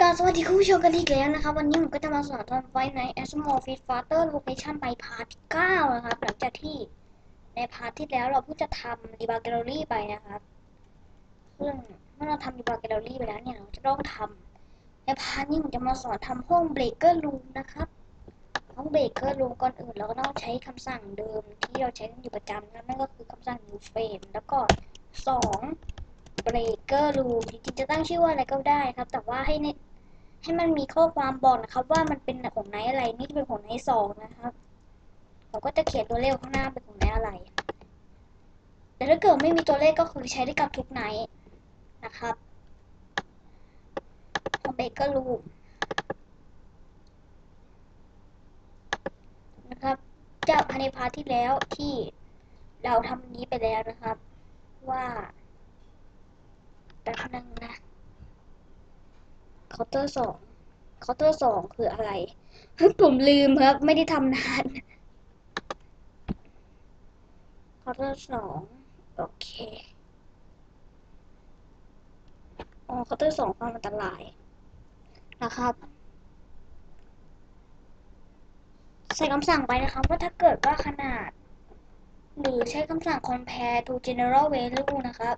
สวัสดีคุณผู้ชมกันอีกแล้วนะครับวันนี้ผมก็จะมาสอนทำไฟใน Asmol Fit Farter Location ไปพาร์ทที่9นะครับหลังจากที่ในพาร์ทที่แล้วเราเพิ่งจะทำ Debug Gallery ไปนะครับซึ่งเมื่อเราทำ Debug Gallery ไปแล้วเนี่ยเราจะต้องทำในพาร์ทนี้ผมจะมาสอนทำห้อง Breaker Room นะครับห้อง Breaker Room ก่อนอื่นเราก็ต้องใช้คำสั่งเดิมที่เราใช้กันอยู่ประจำนั่นก็คือคำสั่ง new frame แล้วก็2 Breaker Room จริงๆจะตั้งชื่อว่าอะไรก็ได้ครับแต่ว่าให้มันมีข้อความบอกนะครับว่ามันเป็นของไหนอะไรนี่เป็นของไหนสองนะครับผมก็จะเขียนตัวเลขข้างหน้าเป็นของไหนอะไรแต่ถ้าเกิดไม่มีตัวเลขก็คือใช้ได้กับทุกไหนนะครับของเบเกอร์รูมนะครับจากภายในพาร์ทที่แล้วที่เราทำนี้ไปแล้วนะครับว่าแป๊บนึงนะเคาน์เตอร์สองเคาน์เตอร์สองคืออะไรผมลืมครับไม่ได้ทำนานเคาน์เตอร์สองโอเคอ๋อเคาน์เตอร์สองความอันตรายนะครับ ใส่คำสั่งไปนะคะว่าถ้าเกิดว่าขนาดหรือใช้คำสั่ง compare to general value นะครับ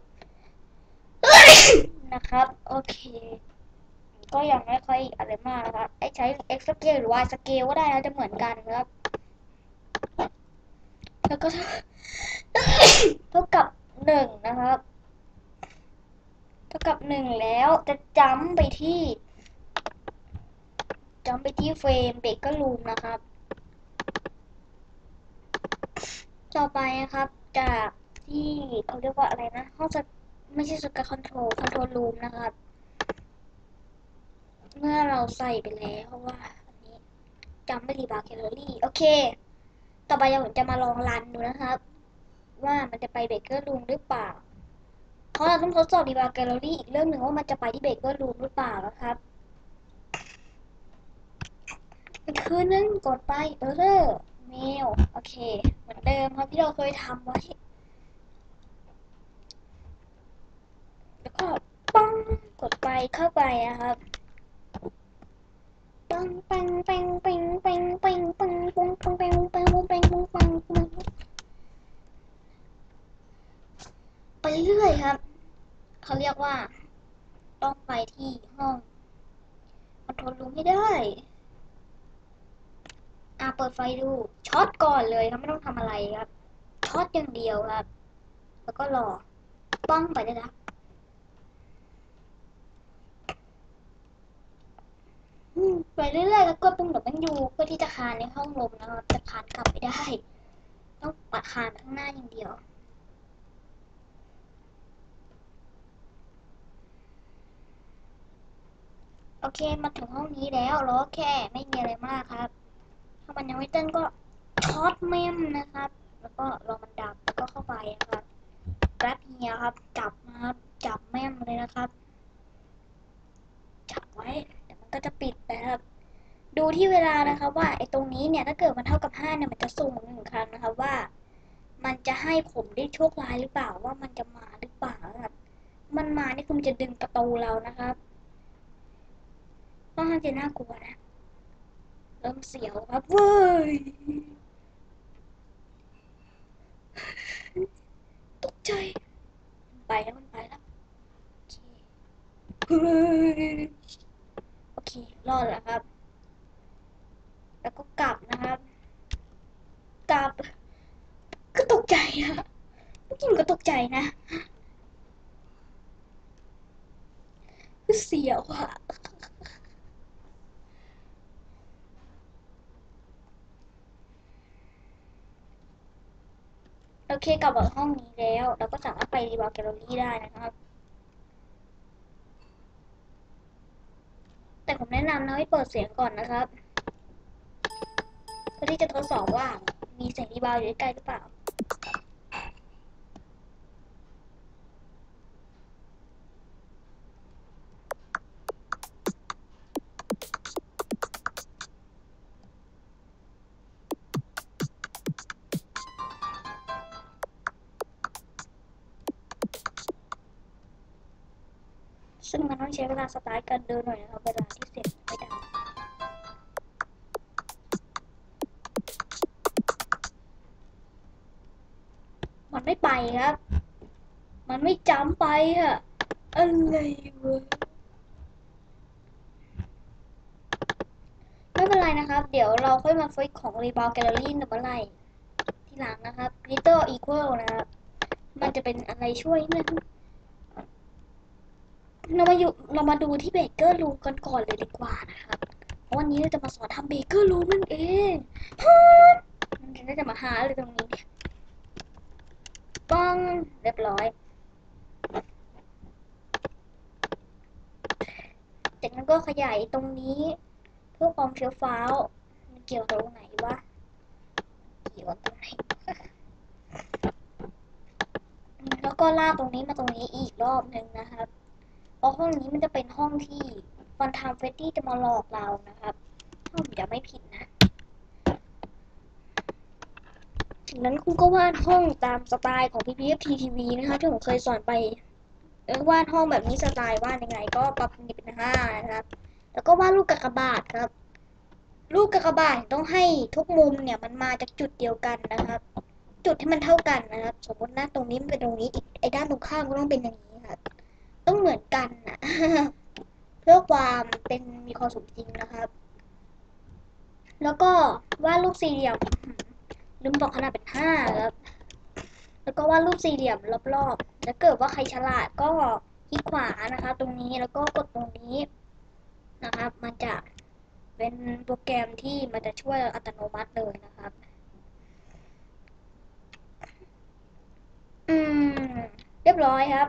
นะครับโอเคก็ยังไม่ค่อยอะไรมากนะครับใช้ x scale หรือ y scale ก็ได้นะจะเหมือนกันครับแล้วก็เท่ากับ1นะครับเท่ากับ1แล้วจะจำไปที่เฟรมเบรกเกอร์รูมนะครับต่อไปนะครับจากที่เขาเรียกว่าอะไรนะห้องไม่ใช่สกคอนโทรลรูมนะครับเมื่อเราใส่ไปแล้วว่าอันนี้จำไม่รีบาร์แคลอรี่โอเคต่อไปผมจะมาลองรันดูนะครับว่ามันจะไปเบเกอร์รูมหรือเปล่าเพราะเราต้องทดสอบดีบาร์แคลอรี่อีกเรื่องหนึ่งว่ามันจะไปที่เบเกอร์รูมหรือเปล่านะครับอีกคืนนึงกดไปเมลโอเคเหมือนเดิมครับที่เราเคยทำไว้แล้วก็ปังกดไปเข้าไปนะครับปังปังปังปังปังปังปังปังปังปังปังปังปังปังปังปังไปเรื่อยครับเขาเรียกว่าต้องไปที่ห้องคอนโทรลรูมให้ได้เปิดไฟดูช็อตก่อนเลยครับไม่ต้องทำอะไรครับช็อตอย่างเดียวครับแล้วก็รอป้องไปเลยนะไปเรื่อยๆแล้วกดปุ่มWเพื่อที่จะคานในห้องลมนะครับจะคานกลับไม่ได้ต้องปัดคานข้างหน้าอย่างเดียวโอเคมาถึงห้องนี้แล้วล้อแค่ไม่มีอะไรมากครับถ้ามันยังไม่เต้นก็ช็อตแม่มนะครับแล้วก็รอมันดับแล้วก็เข้าไปนะครับแกร็บเฮียครับจับนะครับจับแม่มเลยนะครับจับไว้เดี๋ยวมันก็จะปิดไปครับดูที่เวลานะครับว่าไอ้ตรงนี้เนี่ยถ้าเกิดมันเท่ากับ5เนี่ยมันจะสุ่ม1 ครั้งนะครับว่ามันจะให้ผมได้โชคร้ายหรือเปล่าว่ามันจะมาหรือเปล่าครับมันมานี่คือมันจะดึงประตูเรานะครับค่อนข้างจะน่ากลัวนะเริ่มเสียวครับเว้ยตกใจไปแล้วมันไปแล้วโอเคโอเครอดแล้วครับแล้วก็กลับนะครับกลับก็ตกใจอะเมื่อกี้มันก็ตกใจนะคือเสียวอะโอเคกลับมาห้องนี้แล้วเราก็สามารถไปรีวอลแกลเลอรี่ได้นะครับแต่ผมแนะนำนะให้เปิดเสียงก่อนนะครับเพื่อที่จะทดสอบว่ามีเสียงรีวอลอยู่ใกล้หรือเปล่าซึ่งมันต้องใช้เวลาสตาร์ทการเดินหน่อยนะครับเวลาที่เสร็จไม่ได้มันไม่ไปครับมันไม่จำไปอะอะไรวะไม่เป็นไรนะครับเดี๋ยวเราค่อยมาฟิกของ Rebound Gallery หรืออะไรทีหลังนะครับ Glitter Equal นะครับมันจะเป็นอะไรช่วยนั่นเรามาดูที่เบเกอร์รูมกันก่อนเลยดีกว่านะครับเพราะวันนี้เราจะมาสอนทำเบเกอร์รูมนั่นเองมันจะมาหาอะไรตรงนี้ป้องเรียบร้อยจากนั้นก็ขยายตรงนี้เพื่อความเฟี้ยวฟ้าวมันเกี่ยวกับตรงไหนวะเกี่ยวกับตรงไหนแล้วก็ลากตรงนี้มาตรงนี้อีกรอบหนึ่งนะครับเพราะห้องนี้มันจะเป็นห้องที่ฟันทามเฟตตี้จะมาหลอกเรานะครับถ้าผมจะไม่ผิดนะจากนั้นคุณก็วาดห้องตามสไตล์ของ PPFT TV นะคะที่ผมเคยสอนไปวาดห้องแบบนี้สไตล์วาดยังไงก็ปรับเป็น5นะครับแล้วก็วาดลูกกากบาทครับลูกกากบาทต้องให้ทุกมุมเนี่ยมันมาจากจุดเดียวกันนะครับจุดที่มันเท่ากันนะครับสมมตินะตรงนี้มันเป็นตรงนี้อีกไอ้ด้านตรงข้ามก็ต้องเป็นอย่างนี้ครับต้องเหมือนกันนะ เพื่อความเป็นมีความสมจริงนะครับแล้วก็วาดรูปสี่เหลี่ยมลืมบอกขนาดเป็น5ครับแล้วก็วาดรูปสี่เหลี่ยมรอบๆแล้วเกิดว่าใครฉลาดก็คลิกขวานะคะตรงนี้แล้วก็กดตรงนี้นะครับมันจะเป็นโปรแกรมที่มันจะช่วยอัตโนมัติเลยนะครับอืมเรียบร้อยครับ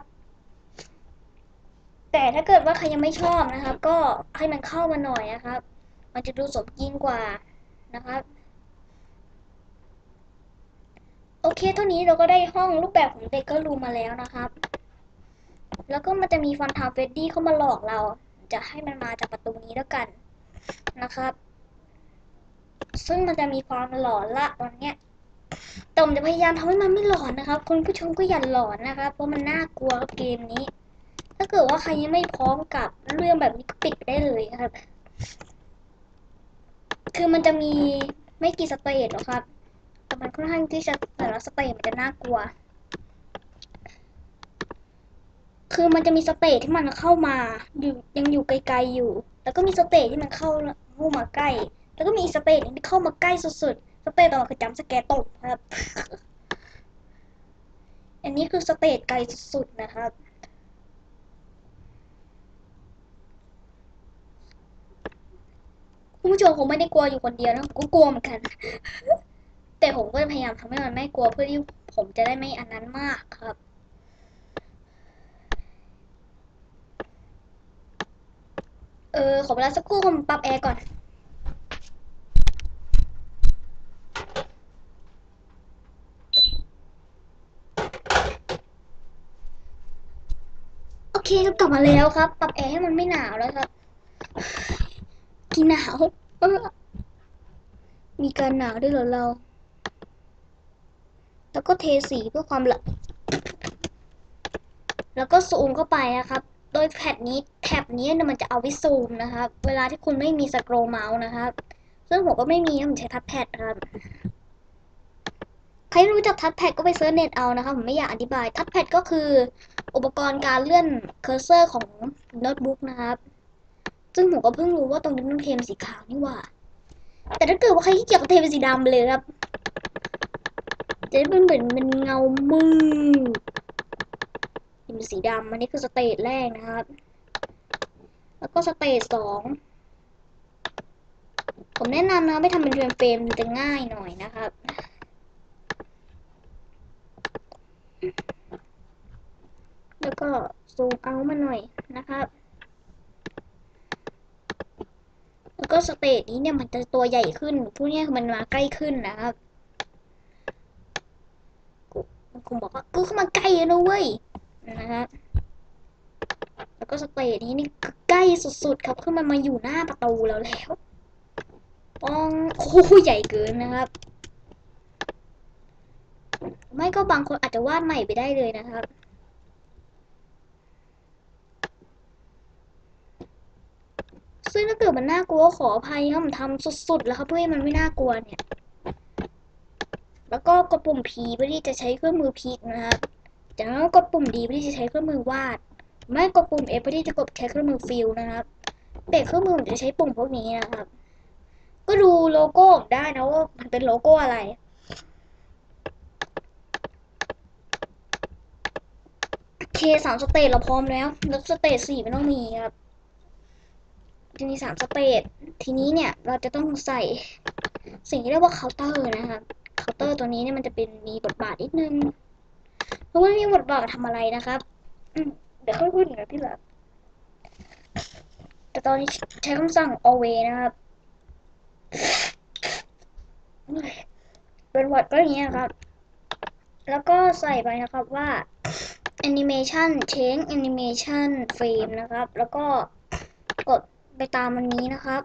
แต่ถ้าเกิดว่าใครยังไม่ชอบนะครับก็ให้มันเข้ามาหน่อยนะครับมันจะดูสมจริงกว่านะครับโอเคเท่านี้เราก็ได้ห้องรูปแบบของเบเกอร์รูมมาแล้วนะครับแล้วก็มันจะมีฟันทาเฟดดี้เข้ามาหลอกเราจะให้มันมาจากประตูนี้แล้วกันนะครับซึ่งมันจะมีความหลอนละตอนเนี้ยแต่ผมจะพยายามทำให้มันไม่หลอนนะครับคุณผู้ชมก็อย่าหลอนนะครับเพราะมันน่ากลัวกับเกมนี้ถ้าเกิดว่าใครยังไม่พร้อมกับเรื่องแบบนี้ก็ปิดไปได้เลยครับคือมันจะมีไม่กี่สเตจหรอกครับแต่มันค่อนข้างที่จะแต่ละสเตจมันจะน่ากลัวคือมันจะมีสเตจที่มันเข้ามาอยู่ยังอยู่ไกลๆอยู่แล้วก็มีสเตจที่มันเข้ามาใกล้แล้วก็มีสเตจที่เข้ามาใกล้สุดๆสเตจต่อมาคือจัมป์สแกร์ตกครับอันนี้คือสเตจไกลสุดๆนะครับคุณผู้ชมคงไม่ได้กลัวอยู่คนเดียวนะผมก็กลัวเหมือนกันแต่ผมก็พยายามทำให้มันไม่กลัวเพื่อที่ผมจะได้ไม่อันนั้นมากครับขอเวลาสักครู่ผมปรับแอร์ก่อนโอเคครับกลับมาแล้วครับปรับแอร์ให้มันไม่หนาวแล้วครับกี่หนาวมีการหนาวด้วยเหรอเราแล้วก็เทสีเพื่อความละแล้วก็ซูมเข้าไปนะครับโดยแท็บนี้เนี่ยมันจะเอาไว้ซูมนะครับเวลาที่คุณไม่มีสโครเมาส์นะครับซึ่งผมก็ไม่มีผมใช้ทัชแพดครับใครรู้จักทัชแพดก็ไปเซิร์ชเน็ตเอานะครับผมไม่อยากอธิบายทัชแพดก็คืออุปกรณ์การเลื่อนเคอร์เซอร์ของโน้ตบุ๊กนะครับซึ่งผมก็เพิ่งรู้ว่าตรงนี้ต้องเทมสีขาวนี่หว่าแต่ถ้าเกิดว่าใครที่เกี่ยวกับเทเป็นสีดำเลยครับจะได้เป็นเหมือนเป็นเงามืดเป็นสีดำอันนี้คือสเตจแรกนะครับแล้วก็สเตจ2ผมแนะนำนะไม่ทำเป็นเฟรมจะง่ายหน่อยนะครับแล้วก็ซูมเอามาหน่อยนะครับแล้วก็สเตจนี้เนี่ยมันจะตัวใหญ่ขึ้นพวกนี้มันมาใกล้ขึ้นนะครับมันคงบอกว่ากูเข้ามาใกล้แล้วเว้ยนะครับแล้วก็สเตจนี้นี่ใกล้สุดๆครับคือมันมาอยู่หน้าประตูแล้วป้องโอ้ใหญ่เกินนะครับไม่ก็บางคนอาจจะวาดใหม่ไปได้เลยนะครับซึ่งถ้าเกิดมันน่ากลัวขออภัยครับผมทำสุดๆแล้วครับเพื่อให้มันไม่น่ากลัวเนี่ยแล้วก็กดปุ่ม P เพื่อที่จะใช้เครื่องมือพลิกนะครับจากนั้นก็กดปุ่ม D เพื่อที่จะใช้เครื่องมือวาดไม่กดปุ่ม F เพื่อที่จะกดใช้เครื่องมือฟิลนะครับเบรกเครื่องมือผมจะใช้ปุ่มพวกนี้นะครับก็ดูโลโก้ได้นะว่ามันเป็นโลโก้อะไรโอเค3สเตจเราพร้อมแล้วสเตจ4ไม่ต้องมีครับจะมี3สเตจทีนี้เนี่ยเราจะต้องใส่สิ่งที่เรียกว่าเคาน์เตอร์นะครับเคาน์เตอร์ตัวนี้เนี่ยมันจะเป็นมีบทบาทนิดนึงเพราะว่ามีบทบาททำอะไรนะครับเดี๋ยวค่อยพูดถึงนะพี่หลักแต่ตอนนี้ใช้คำสั่ง always นะครับเป็นวัดก็อย่างนี้นะครับแล้วก็ใส่ไปนะครับว่า animation change animation frame นะครับแล้วก็กดไปตามอันนี้นะครับ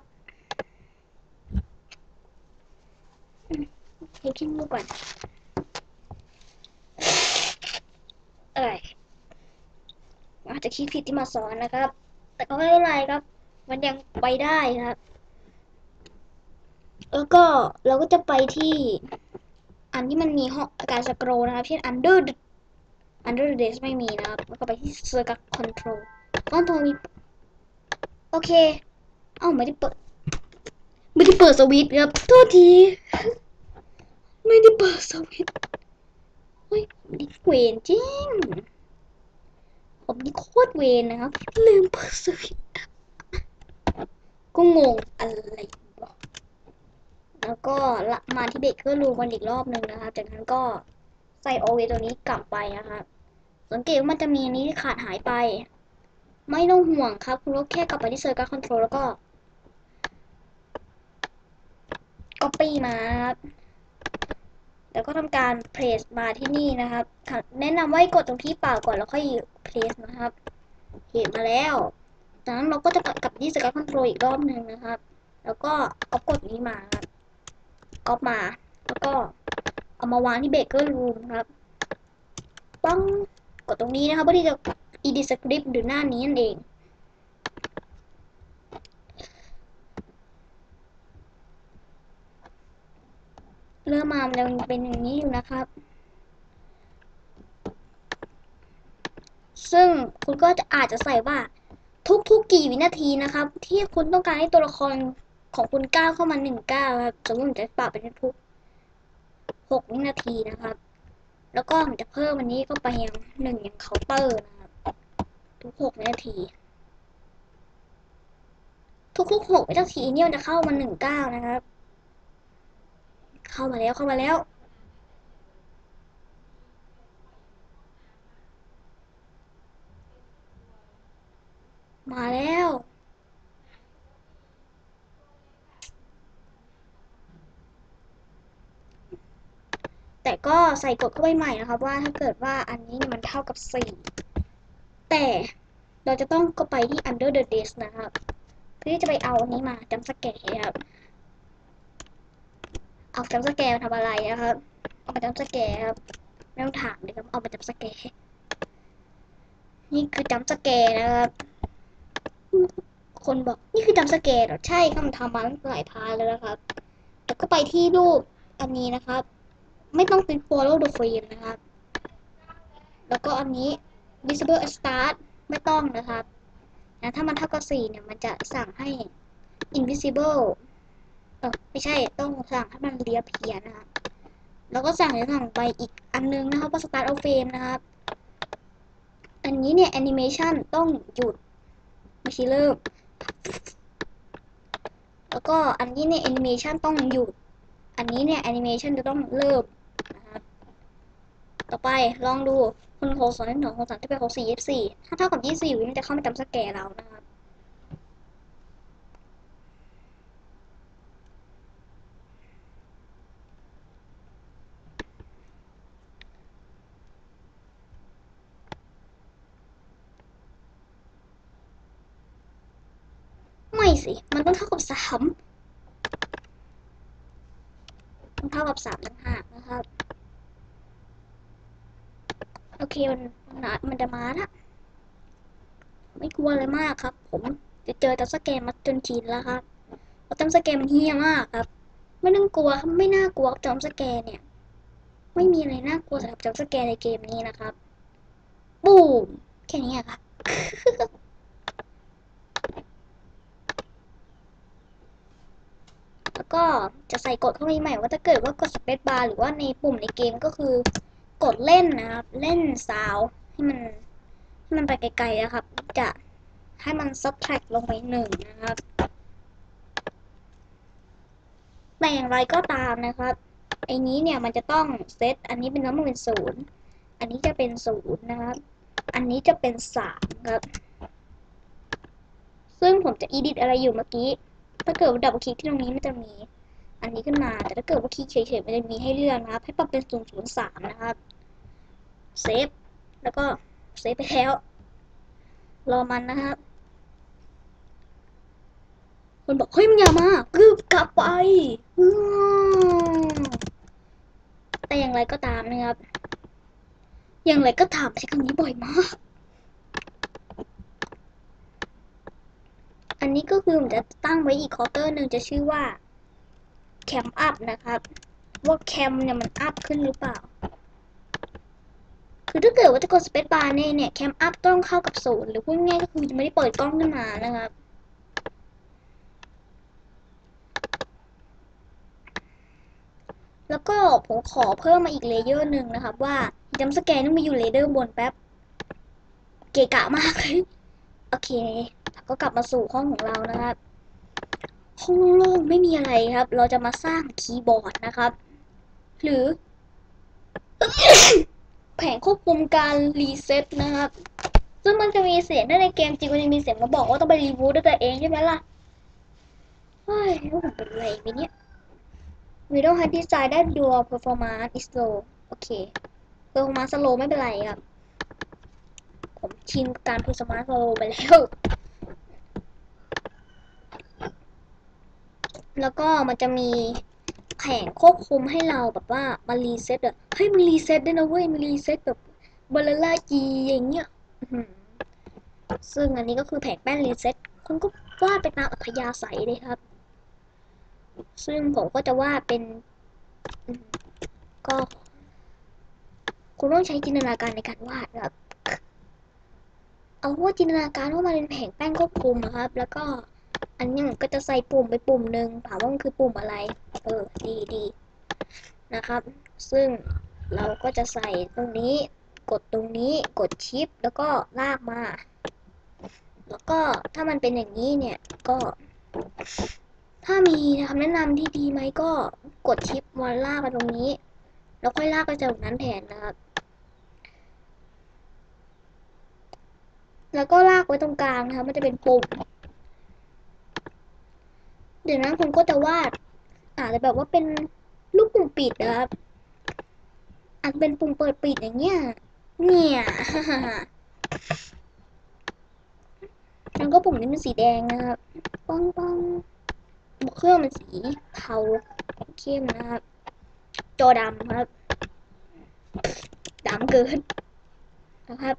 ให้ขี้มูกก่อนอะไรอาจจะคิดผิดที่มาสอนนะครับแต่ก็ไม่เป็นไรครับมันยังไปได้ครับแล้วก็เราก็จะไปที่อันที่มันมีห้องการสครอลนะครับเช่น under the desk ไม่มีนะครับแล้วก็ไปที่ circle control มีโอเคเอ้าไม่ได้เปิดสวิตช์ครับโทษทีไม่ได้เปิดสวิตช์เฮ้ยนี่เวนจริงผมนี่โคตรเวนนะครับลืมเปิดสวิตช์ก็งงอะไรแล้วก็มาที่เบรกเกอร์รูมกันอีกรอบหนึ่งนะคะจากนั้นก็ใส่โอเวตัวนี้กลับไปนะคะสังเกตว่ามันจะมีอันนี้ที่ขาดหายไปไม่ต้องห่วงครับคุณก็แค่กลับไปที่ Circle Control แล้วก็ Copy มาครับแล้วก็ทำการ Place มาที่นี่นะครับแนะนำว่ากดตรงที่เปล่าก่อนแล้วค่อย Place นะครับเห็นมาแล้วจากนั้นเราก็จะกลับที่ Circle Control อีกรอบหนึ่งนะครับแล้วก็เอากดนี้มาครับก๊อปมาแล้วก็เอามาวางที่เบเกอร์รูมครับปังกดตรงนี้นะครับเพื่อที่จะ edit script หรือหน้านี้นั่นเองเริ่มมามันจะเป็นอย่างนี้อยู่นะครับซึ่งคุณก็จะอาจจะใส่ว่าทุกๆกี่วินาทีนะครับที่คุณต้องการให้ตัวละครของคุณก้าวเข้ามา1 ก้าวครับสมมติผมจะปรับเป็นทุก6 วินาทีนะครับแล้วก็ผมจะเพิ่มอันนี้เข้าไปยังอย่างเคาน์เตอร์นะครับทุก6 วินาทีทุก6 วินาทีเนี่ยมันจะเข้ามา1 ก้าวนะครับเข้ามาแล้วมาแล้วแต่ก็ใส่กฎเข้าไปใหม่นะครับว่าถ้าเกิดว่าอันนี้มันเท่ากับ4แต่เราจะต้องก็ไปที่ under the desk นะครับเพื่อที่จะไปเอาอันนี้มาจำสแกร์ครับเอาจำสแกร์มาทำอะไรนะครับเอามาจำสแกร์ครับไม่ต้องถามเลยครับเอามาจำสแกร์นี่คือจำสแกร์นะครับคนบอกนี่คือจำสแกร์เหรอใช่ครับทำมาตั้งหลายพาร์ทแล้วนะครับแล้วก็ไปที่รูปอันนี้นะครับไม่ต้องเป็น follow the frame นะครับแล้วก็อันนี้ visible start ไม่ต้องนะครับนะถ้ามันเท่ากับ4เนี่ยมันจะสั่งให้ invisible ไม่ใช่ต้องสั่งให้มันเรียบเพียนะครับแล้วก็สั่งไปอีกอันนึงนะครับว่า start of frame นะครับอันนี้เนี่ย animation ต้องหยุดไม่ใช่เริ่มแล้วก็อันนี้เนี่ย animation ต้องหยุดอันนี้เนี่ย animation จะต้องเริ่มนะครับต่อไปลองดูคน6 2 1 2 6 3ที่เป็น64 24ถ้าเท่ากับ24วิมันจะเข้ามาจำสแกร์เรานะครับไม่สิมันต้องเท่ากับ3ต้องเท่ากับ3ต่างหากนะครับโอเคมันจะมาละไม่กลัวอะไรมากครับผมจะเจอจัมป์สแกร์มาจนชินแล้วครับเพราะจัมป์สแกร์มันเฮี้ยมากครับไม่ต้องกลัวครับไม่น่ากลัวจัมป์สแกร์เนี่ยไม่มีอะไรน่ากลัวสำหรับจัมป์สแกร์ในเกมนี้นะครับบูมแค่นี้ครับแล้วก็จะใส่กฎเข้าไปใหม่ว่าถ้าเกิดว่ากดสเปซบาร์หรือว่าในปุ่มในเกมก็คือกดเล่นนะครับเล่นซาวให้มันไปไกลๆนะครับจะให้มัน subtract ลงไป1นะครับแต่อย่างไรก็ตามนะครับไอ้นี้เนี่ยมันจะต้องเซตอันนี้เป็นน้ำมันเป็น0อันนี้จะเป็น0นะครับอันนี้จะเป็น3ครับซึ่งผมจะ edit อะไรอยู่เมื่อกี้ถ้าเกิดว่าดับเบิลคลิกที่ตรงนี้มันจะมีอันนี้ขึ้นมาแต่ถ้าเกิดว่าคลิกเฉยๆมันจะมีให้เลือกนะครับให้ปรับเป็น003นะครับเซฟแล้วก็เซฟไปแล้วรอมันนะครับคนบอกเฮ้ยมึงอย่ามากึบกลับไปแต่อย่างไรก็ตามนะครับอย่างไรก็ตามใช้คำนี้บ่อยมากอันนี้ก็คือผมจะตั้งไว้อีกเคาน์เตอร์หนึ่งจะชื่อว่าแคมอัพนะครับว่าแคมเนี่ยมันอัพขึ้นหรือเปล่าคือถ้าเกิดว่าจะกดสเปซบาร์เนี่ยแคมอัพต้องเข้ากับ0หรือพูดง่ายก็คือจะไม่ได้เปิดกล้องขึ้นมานะครับแล้วก็ผมขอเพิ่มมาอีกเลเยอร์หนึ่งนะครับว่าจัมป์สแกร์ต้องมีอยู่เลเยอร์บนแป๊บเกะกะมากเลยโอเคก็กลับมาสู่ห้องของเรานะครับห้องโล่งๆไม่มีอะไรครับเราจะมาสร้างคีย์บอร์ดนะครับหรือแผงควบคุมการรีเซ็ตนะครับซึ่งมันจะมีเสียงในเกมจริงมันจะมีเสียงมาบอกว่าต้องไปรีบูตด้วยตัวเองใช่ไหมล่ะเฮ้ยว่าผมเป็นอะไรไปเนี่ย We don't have design that your performance is low โอเค performance low ไม่เป็นไรครับผมชินกับการ performance low ไปแล้วแล้วก็มันจะมีแผงควบคุมให้เราแบบว่ามารีเซ็ตอะเฮ้ยมันรีเซ็ตได้นะเว้ยมันรีเซ็ตแบบบาลาล่าจีอย่างเงี้ยซึ่งอันนี้ก็คือแผงแป้นรีเซ็ตคุณก็วาดไปตามอัธยาศัยเลยครับซึ่งผมก็จะวาดเป็นก็คุณต้องใช้จินตนาการในการวาดครับเอาว่าจินตนาการว่ามันเป็นแผงแป้นควบคุมนะครับแล้วก็อันนี้ผมก็จะใส่ปุ่มไปปุ่มหนึ่งถามว่ามันคือปุ่มอะไรดีนะครับซึ่งเราก็จะใส่ตรงนี้กดตรงนี้กดชิปแล้วก็ลากมาแล้วก็ถ้ามันเป็นอย่างนี้เนี่ยก็ถ้ามีคำแนะนำที่ดีไหมก็กดชิปมาลากไปตรงนี้แล้วค่อยลากไปจากตรงนั้นแทนนะครับแล้วก็ลากไว้ตรงกลางนะครับมันจะเป็นปุ่มเดี๋ยวนั้นผมก็จะวาดอาจจะแบบว่าเป็นรูปปุ่มปิดนะครับอาจจะเป็นปุ่มเปิดปิดอย่างเงี้ยเนี่ยแล้วก็ปุ่มนี้เป็นสีแดงนะครับป้องป้องเครื่องมันสีเทาเข้มนะครับจอดำครับดำเกินนะครับ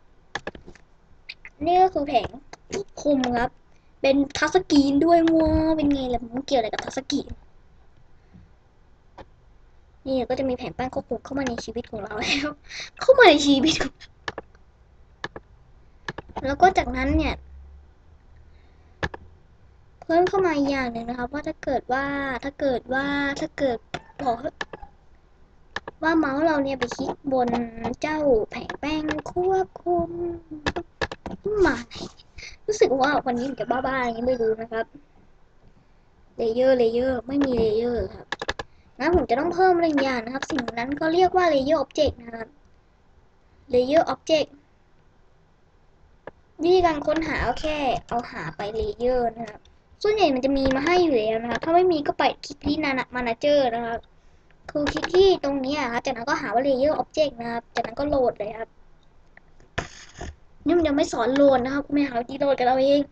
นี่ก็คือแผงคุมครับเป็นทัชสกรีนด้วยมัวเป็นไงล่ะมันเกี่ยวอะไรกับทัชสกรีนนี่ก็จะมีแผงแป้นควบคุมเข้ามาในชีวิตของเราแล้วเข้ามาในชีวิตแล้วก็จากนั้นเนี่ยเพิ่มเข้ามาอีกอย่างหนึ่งนะครับว่าถ้าเกิดบอกว่าเมาส์เราเนี่ยไปคลิกบนเจ้าแผงแป้งควบคุมมารู้สึกว่าวันนี้มันจะบ้าๆอย่างนี้ไม่รู้นะครับเลเยอร์ไม่มีเลเยอร์ครับงั้นผมจะต้องเพิ่มอะไรอย่างนะครับสิ่งนั้นก็เรียกว่า layer object นะครับ layer object วิธีการค้นหาแค่เอาหาไป layer นะครับส่วนใหญ่มันจะมีมาให้อยู่แล้วนะครับถ้าไม่มีก็ไปคลิกที่ manager นะครับคือคลิกที่ตรงนี้ครับจากนั้นก็หาว่า layer object นะครับจากนั้นก็โหลดเลยครับนี่มันยังไม่สอนโหลดนะครับไม่หาวิธีโหลดกันเอาเอง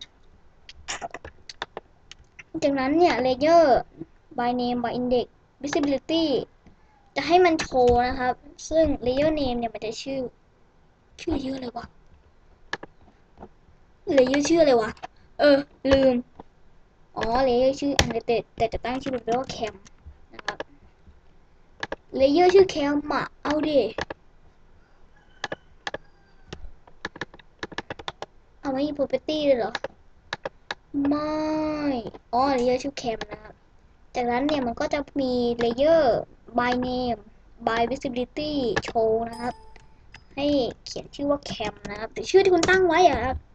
จากนั้นเนี่ย layer by name by index visibility จะให้มันโชว์นะครับซึ่ง layer name เนี่ยมันจะชื่อ layer อะไรวะลืมอ๋อเลเยอร์ชื่ออันเดอร์แต่จะตั้งชื่อเป็นว่าแคมนะครับเลเยอร์ชื่อแคมอะเอาดิเอาไว้ property เลยเหรอไม่อ๋อเลเยอร์ชื่อแคมนะครับจากนั้นเนี่ยมันก็จะมีเลเยอร์ by name by visibility show นะครับให้เขียนชื่อว่าแคมนะครับหรือชื่อที่คุณตั้งไว้อะครับ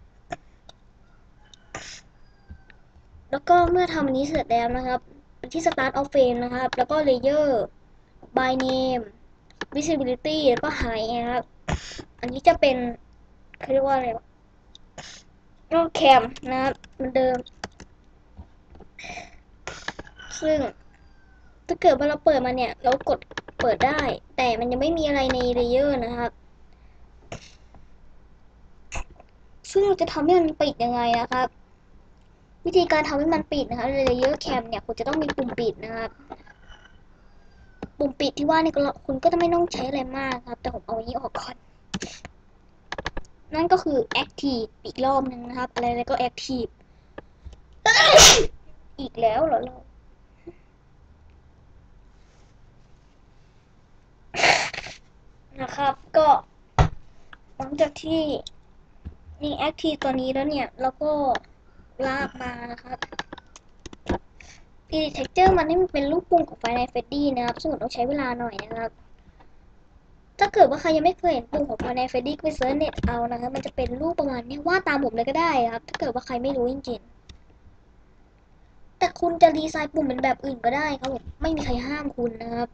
แล้วก็เมื่อทำอันนี้เสร็จแล้วนะครับไปที่ start of frame นะครับแล้วก็ layer by name visibility แล้วก็ height นะครับอันนี้จะเป็นเขาเรียกว่าอะไรวะก็แคมนะครับเหมือนเดิมซึ่งถ้าเกิดว่าเราเปิดมาเนี่ยเรากดเปิดได้แต่มันยังไม่มีอะไรใน layer นะครับซึ่งเราจะทำให้มันปิดยังไงนะครับวิธีการทำให้มันปิดนะคะ layer cam เนี่ยคุณจะต้องมีปุ่มปิดนะครับปุ่มปิดที่ว่านี่คุณก็จะไม่ต้องใช้อะไรมากครับแต่ผมเอาอันนี้ออกก่อนนั่นก็คือ active อีกรอบหนึ่งนะครับอะไรก็ active อีกแล้วเหรอเรานะครับก็หลังจากที่นี่ active ตัวนี้แล้วเนี่ยเราก็ลากมานะครับ edit texture มันให้มันเป็นรูปปุ่มของ Final Freddy นะครับซึ่งต้องใช้เวลาหน่อยนะครับถ้าเกิดว่าใครยังไม่เคยเห็นปุ่มของ Final Freddy ก็ไปเซิร์ชเน็ตเอานะครับมันจะเป็นรูปประมาณนี้วาดตามผมเลยก็ได้ครับถ้าเกิดว่าใครไม่รู้จริงๆแต่คุณจะดีไซน์ปุ่มเป็นแบบอื่นก็ได้ครับผมไม่มีใครห้ามคุณนะครับ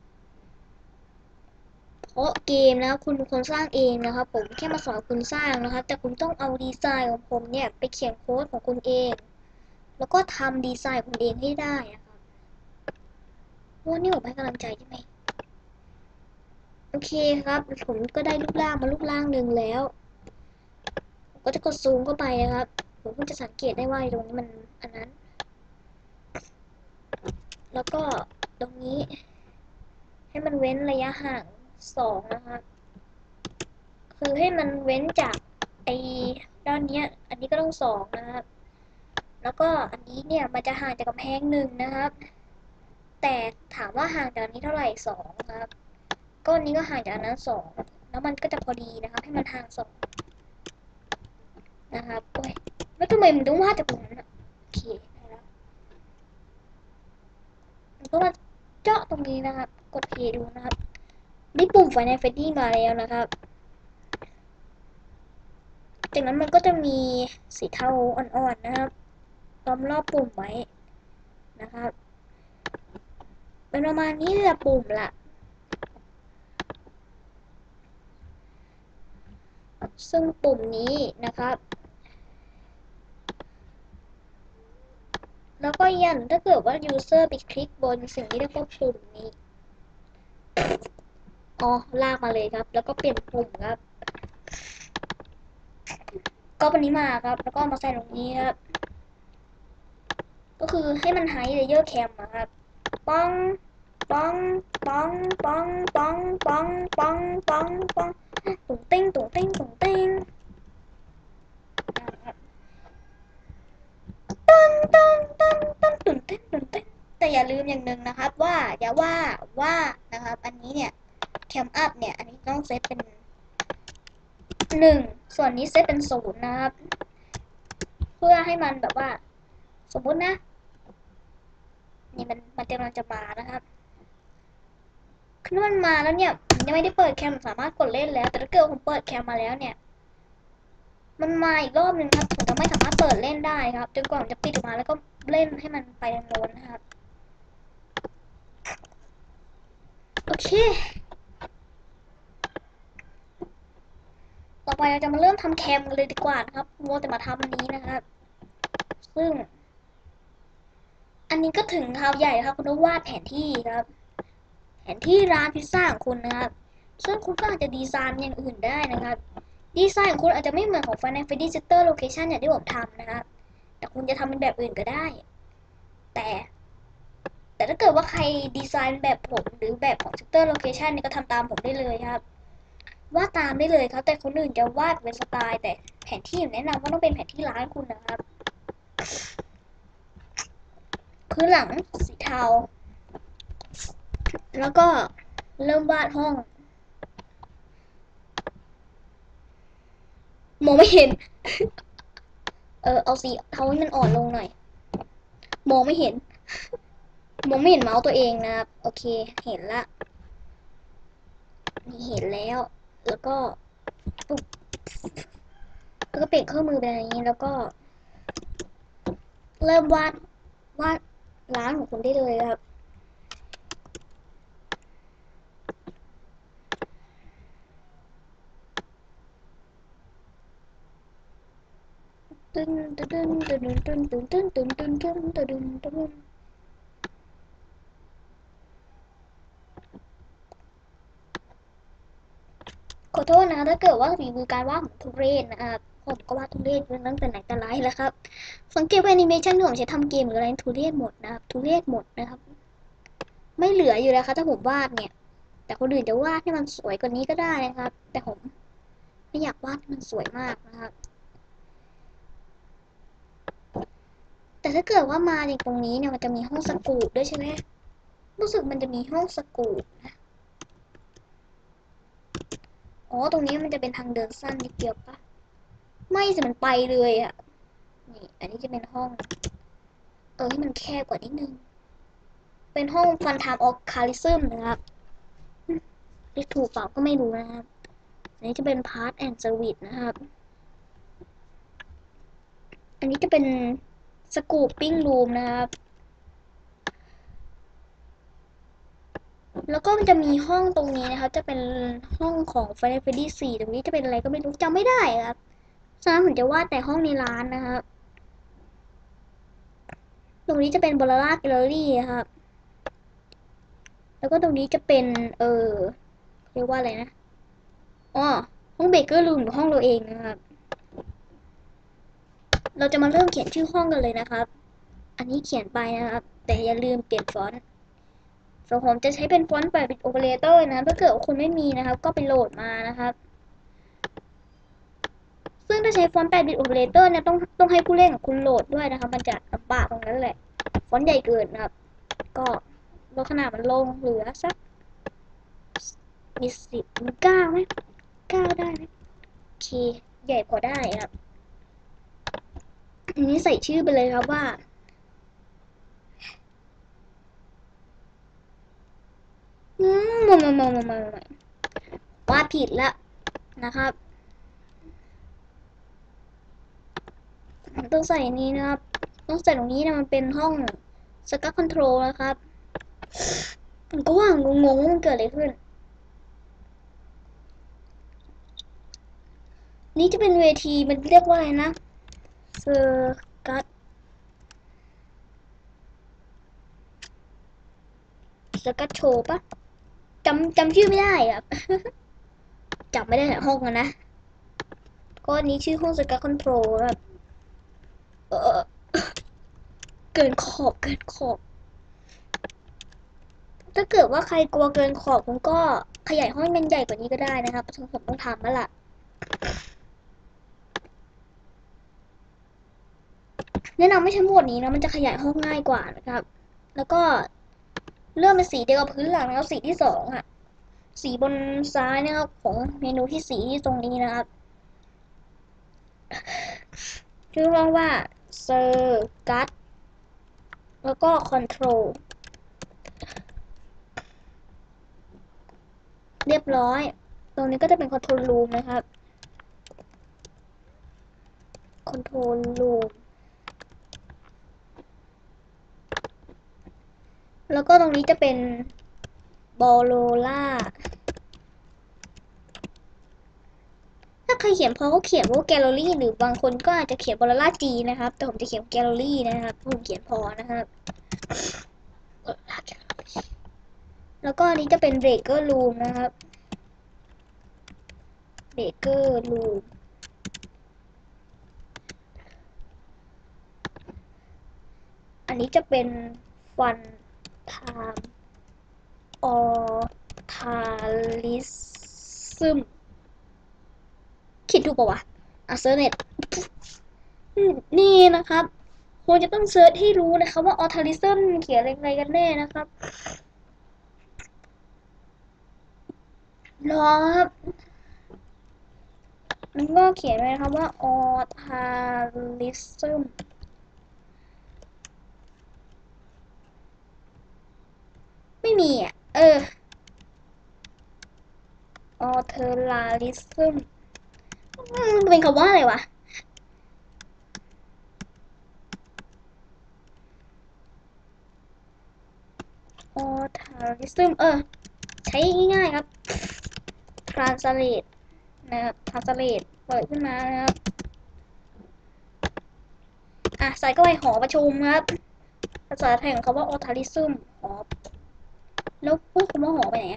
เพราะเกมนะครับคุณเป็นคนสร้างเองนะครับผมแค่มาสอนคุณสร้างนะครับแต่คุณต้องเอาดีไซน์ของผมเนี่ยไปเขียนโค้ดของคุณเองแล้วก็ทำดีไซน์ของคุณเองให้ได้นะครับว่านี่ผมให้กำลังใจใช่ไหมโอเคครับผมก็ได้รูปร่างมารูปร่างหนึ่งแล้วผมก็จะกดซูมเข้าไปนะครับผมก็จะสังเกตได้ว่าตรงนี้มันอันนั้นแล้วก็ตรงนี้ให้มันเว้นระยะห่าง2นะครับคือให้มันเว้นจากไอ้ด้านนี้อันนี้ก็ต้อง2นะครับแล้วก็อันนี้เนี่ยมันจะห่างจากกำแพง1นะครับแต่ถามว่าห่างจากนี้เท่าไหร่2ครับก็อันนี้ก็ห่างจากนั้น2แล้วมันก็จะพอดีนะครับให้มันห่าง2นะครับโอ้ยแล้วทำไมมันต้องวาดจากตรงนั้นโอเคแล้วมันก็มาเจาะตรงนี้นะครับกดเพย์ดูนะครับนี่ปุ่มไฟในเฟดดี้มาแล้วนะครับจากนั้นมันก็จะมีสีเทาอ่อนๆนะครับล้อมรอบปุ่มไว้นะครับเป็นประมาณนี้แหละปุ่มละซึ่งปุ่มนี้นะครับแล้วก็ยันถ้าเกิดว่า user ไปคลิกบนสิ่งที่เรียกว่าปุ่มนี้อ๋อลากมาเลยครับแล้วก็เปลี่ยนปุ่มครับก็วันนี้มาครับแล้วก็มาใส่ตรงนี้ครับก็คือให้มันไฮเลเยอร์แคมนะครับป้องป้องป้องป้องป้องป้องป้องป้องป้องตุ้งเต้งตุ้งเต้งตุ้งเต้งตั้งตั้งตั้งตั้งตุ้งเต้งตุ้งเต้งแต่อย่าลืมอย่างหนึ่งนะครับว่าอย่าว่านะครับอันนี้เนี่ยแคมอัพเนี่ยอันนี้ต้องเซตเป็น1ส่วนนี้เซตเป็น0นะครับเพื่อให้มันแบบว่าสมมุตินะนี่มันกำลังจะมานะครับคือมันมาแล้วเนี่ยยังไม่ได้เปิดแคมสามารถกดเล่นแล้วแต่ถ้าเกิดผมเปิดแคมมาแล้วเนี่ยมันมาอีกรอบหนึ่งครับผมจะไม่สามารถเปิดเล่นได้ครับจนกว่าผมจะปิดออกมาแล้วก็เล่นให้มันไปทางโน้นนะครับโอเคต่อไปเราจะมาเริ่มทำแคมกันเลยดีกว่านะครับมัวแต่มาทำอันนี้นะครับซึ่งอันนี้ก็ถึงคราวใหญ่ครับคุณต้องวาดแผนที่ครับแผนที่ร้านพิซซ่าของคุณนะครับซึ่งคุณก็อาจจะดีไซน์อย่างอื่นได้นะครับดีไซน์ของคุณอาจจะไม่เหมือนของ Final Fantasy Center Location อย่างที่ผมทำนะครับแต่คุณจะทำเป็นแบบอื่นก็ได้แต่แต่ถ้าเกิดว่าใครดีไซน์แบบผมหรือแบบของ Center Location เนี่ยก็ทำตามผมได้เลยครับวาดตามได้เลยครับแต่คนอื่นจะวาดเป็นสไตล์แต่แผนที่ผมแนะนำว่าต้องเป็นแผนที่ร้านคุณนะครับพื้นหลังสีเทาแล้วก็เริ่มวาดห้องมองไม่เห็นเอาสีเทาให้มันอ่อนลงหน่อยมองไม่เห็นเมาส์ตัวเองนะครับโอเคเห็นละนี่เห็นแล้วแล้วก็ปุ๊บแล้วก็เปลี่ยนเครื่องมือเป็นอย่างนี้แล้วก็เริ่มวาดร้านของคุณได้เลยครับตึ้งตึ้งตึ้งตึ้งตึ้งตึ้งตึ้งตึ้งตึ้งตึ้งตึ้งตึ้งขอโทษนะถ้าเกิดว่าฝีมือการวาดของทุเรศนะครับผมก็วาดทุเรศตั้งแต่ไหนแต่ไรแล้วครับสังเกตว่าแอนิเมชันที่ผมใช้ทำเกมหรืออะไรทุเรศหมดนะครับทุเรศหมดนะครับไม่เหลืออยู่แล้วครับถ้าผมวาดเนี่ยแต่คนอื่นจะวาดให้มันสวยกว่านี้ก็ได้นะครับแต่ผมไม่อยากวาดให้มันสวยมากนะครับแต่ถ้าเกิดว่ามาในตรงนี้เนี่ยมันจะมีห้องสกูปด้วยใช่ไหมรู้สึกมันจะมีห้องสกูปนะอ๋อตรงนี้มันจะเป็นทางเดินสั้นนิดเดียวปะไม่สิมันไปเลยอะนี่อันนี้จะเป็นห้องให้มันแคบกว่านิดนึงเป็นห้องฟันไทม์ออคาลิซึมนะครับเรียกถูกเปล่าก็ไม่รู้นะครับอันนี้จะเป็นพาร์ทแอนด์เซอร์วิสนะครับอันนี้จะเป็นสกูปปิ้งรูมนะครับแล้วก็มันจะมีห้องตรงนี้นะครับจะเป็นห้องของ Final Fantasy 4ตรงนี้จะเป็นอะไรก็ไม่รู้จำไม่ได้ครับฉะนั้นผมจะวาดแต่ห้องในร้านนะครับตรงนี้จะเป็นบอลล่าแกลเลอรี่ครับแล้วก็ตรงนี้จะเป็นเรียกว่าอะไรนะอ๋อห้องเบเกอร์รูมหรือห้องเราเองนะครับเราจะมาเริ่มเขียนชื่อห้องกันเลยนะครับอันนี้เขียนไปนะครับแต่อย่าลืมเปลี่ยนฟอนต์ส่วนผมจะใช้เป็นฟอนต์แบบโอเปอเรเตอร์นะถ้าเกิดคุณไม่มีนะครับก็ไปโหลดมานะครับซึ่งถ้าใช้ฟอนต์8 บิตโอเปอเรเตอร์เนี่ยต้องให้ผู้เล่นของคุณโหลดด้วยนะครับมันจะลำบากตรงนั้นแหละฟอนต์ใหญ่เกินนะครับก็ลดขนาดมันลงเหลือสักมี10มี9ไหม9ได้ไหมโอเคใหญ่พอได้ครับอันนี้ใส่ชื่อไปเลยครับว่ามาวาดผิดแล้วนะครับต้องใส่นี้นะครับต้องใส่ตรงนี้นะมันเป็นห้องสกัดคอนโทรลนะครับผมก็ว่างงว่ามันเกิดอะไรขึ้นนี่จะเป็นเวทีมันเรียกว่าอะไรนะสกัดโชว์ปะจำชื่อไม่ได้ครับจำไม่ได้แต่ห้องนะก็อันนี้ชื่อห้องสกัดคอนโทรลครับเออเกินขอบถ้าเกิดว่าใครกลัวเกินขอบผมก็ขยายห้องมันใหญ่กว่านี้ก็ได้นะครับซึ่งผมต้องทำแล้วล่ะแนะนำไม่ใช่โหมดนี้นะมันจะขยายห้องง่ายกว่านะครับแล้วก็เริ่มเป็นสีเดียวกับพื้นหลังแล้วสีที่2อ่ะสีบนซ้ายนะครับของเมนูที่สีที่ตรงนี้นะครับชื่อว่าเซอร์กัตแล้วก็คอนโทรลเรียบร้อยตรงนี้ก็จะเป็นคอนโทรลรูมนะครับคอนโทรลรูมแล้วก็ตรงนี้จะเป็นบอลโลล่าถ้าใครเขียนพอก็เขียนว่าแกลเลอรี่หรือบางคนก็อาจจะเขียนบอลโลล่าจีนะครับแต่ผมจะเขียนแกลเลอรี่นะครับผมเขียนพอนะครับแล้วก็อันนี้จะเป็นเบรกเกอร์รูมนะครับเบรกเกอร์รูมอันนี้จะเป็นฟันไทม์ออคาลิซึมคิดถูกปะวะเซอร์เน็ตนี่นะครับควรจะต้องเซิร์ชให้รู้นะคะว่าออทาริซึมเขียนอะไรกันแน่นะครับรอครับมันก็เขียนไว้นะครับว่าออทาริซึมไม่มีอ่ะออเทอราริซึมเป็นคำว่าอะไรวะออทาริซึมใช้ง่ายๆครับ translate นะครับ translate เปิดขึ้นมานะครับใส่เข้าไปหอประชุมครับภาษาไทยของเขาว่าออทาริซึมหอแล้วพูดคำว่าหอไปไหน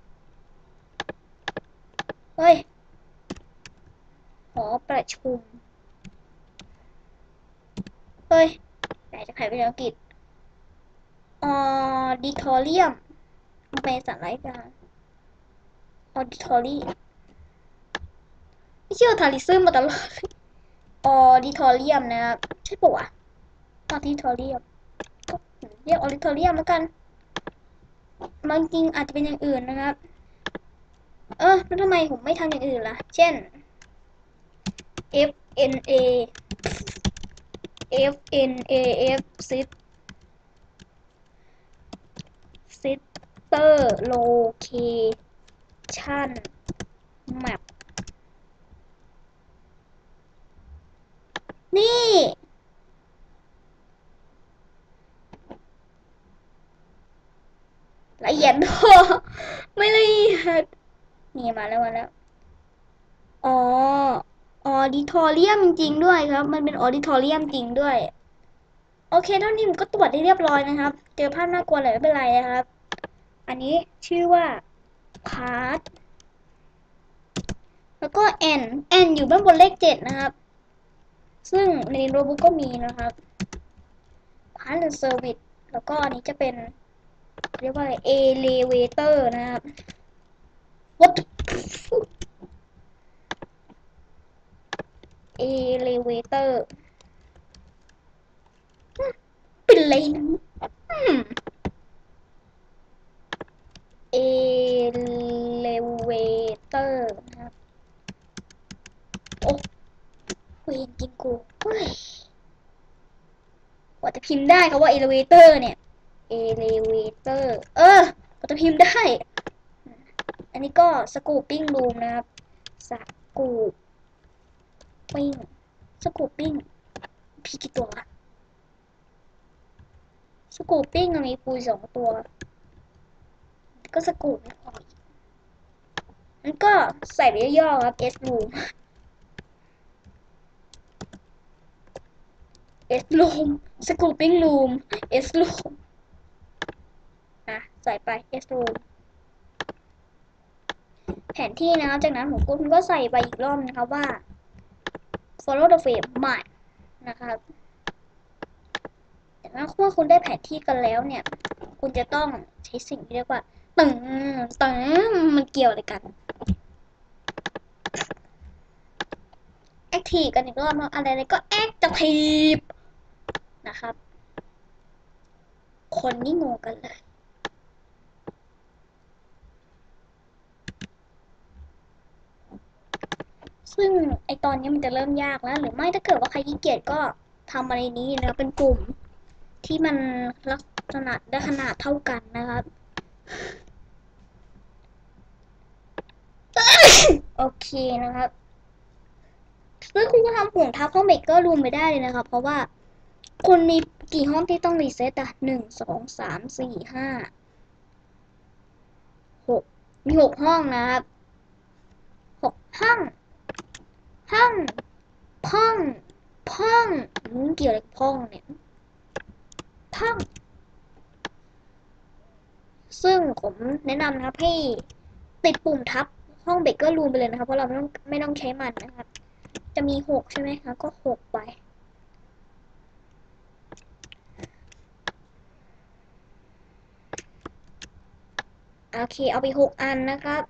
เฮ้ยหอประชุมเฮ้ยไหนจะใครเป็นอังกฤษออดิทอเรียมมันเป็นสัตว์ไร้การออดิทอรีไม่เชื่อทาริซึมมาตลอดออดิทอเรียมนะครับใช่ปะวะออดิทอเรียมก็เรียกออดิทอเรียมแล้วกันบางจริงอาจจะเป็นอย่างอื่นนะครับแล้วทำไมผมไม่ทำอย่างอื่นล่ะเช่น FNA FNAF sit sister location map นี่ละเอียดพอไม่ละเอียดนี่มาแล้วอ๋อออดิทอเรียมจริงๆด้วยครับมันเป็นออดิทอเรียมจริงด้วยโอเคเท่านี้ผมก็ตรวจได้เรียบร้อยนะครับเจอภาพน่ากลัวเลยไม่เป็นไรนะครับอันนี้ชื่อว่าพาร์ทแล้วก็ n อยู่ด้านบนเลข7นะครับซึ่งในโน้ตบุ๊กก็มีนะครับพาร์ทหรือเซอร์วิสแล้วก็อันนี้จะเป็นเรียกว่าอะไร elevator นะครับ what elevator เป็นไรนะ elevator นะครับโอ้เวรจริงกูเฮ้ยกว่าจะพิมพ์ได้คำว่า elevator เนี่ย elevator กว่าจะพิมพ์ได้อันนี้ก็ scooping room นะครับ scooping scooping พี่กี่ตัววะ scooping มีปุย2 ตัวก็สกูปไม่พอมันก็ใส่ไปย่อๆครับ S room S room scooping room S room ใส่ไป S room แผนที่นะครับจากนั้นผมก็ใส่ไปอีกรอบนะครับว่า follow the frame ใหม่นะครับจากนั้นเมื่อคุณได้แผนที่กันแล้วเนี่ยคุณจะต้องใช้สิ่งที่เรียกว่าตึงมันเกี่ยวอะไรกัน active กันอีกรอบนะอะไรก็ active นะครับคนนี่งงกันเลยซึ่งไอตอนนี้มันจะเริ่มยากแล้วหรือไม่ถ้าเกิดว่าใครขี้เกียจก็ทำอะไรนี้นะเป็นกลุ่มที่มันลักษณะได้ขนาดเท่ากันนะครับโอเคนะครับซึ่งคุณก็ทำห่วงทับห้องเบรกเกอร์รูมไปได้เลยนะครับเพราะว่าคุณมีกี่ห้องที่ต้องรีเซ็ต1 2 3 4 5 6มี6 ห้องนะครับ6 ห้องห้องพ่องพ่องเกี่ยวอะไรกับพ่องเนี่ยพ่องซึ่งผมแนะนำนะครับให้ติดปุ่มทับห้องเบเกอร์รูมไปเลยนะครับเพราะเราไม่ต้องใช้มันนะครับจะมี6ใช่ไหมคะก็6ไปโอเคเอาไป6 อันนะครับ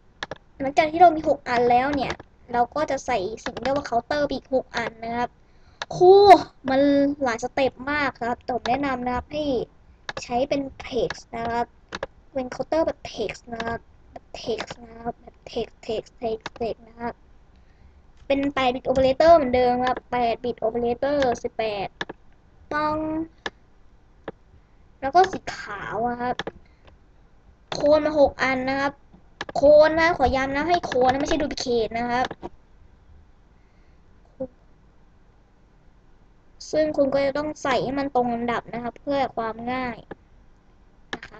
หลังจากที่เรามี6 อันแล้วเนี่ยเราก็จะใส่สิ่งเรียกว่าเคาน์เตอร์ไปอีก6 อันนะครับโคมันหลายสเต็ปมากครับผมแนะนำนะครับให้ใช้เป็น text นะครับเป็นเคาน์เตอร์แบบ text นะครับแบบ text นะครับแบบ text นะครับเป็น8 bit operator เหมือนเดิมครับ8 bit operator 18ต้อง แล้วก็สีขาวครับโคนมา6 อันนะครับโคนนะขอย้ำนะให้โคนนะไม่ใช่ดูพิเคทนะครับซึ่งคุณก็จะต้องใส่ให้มันตรงลำดับนะครับเพื่อความง่ายนะครับ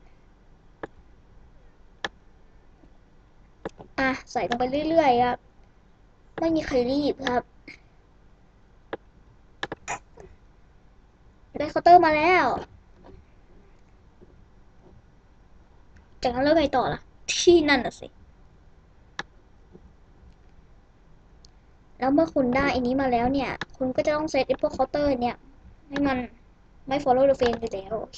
ใส่ลงไปเรื่อยๆครับไม่มีใครรีบครับได้เคาน์เตอร์มาแล้วจากนั้นแล้วไงต่อล่ะที่นั่นน่ะสิแล้วเมื่อคุณได้อันนี้มาแล้วเนี่ยคุณก็จะต้องเซตไอ้พวกเคาน์เตอร์เนี่ยให้มันไม่ follow the frame อยู่แล้วโอเค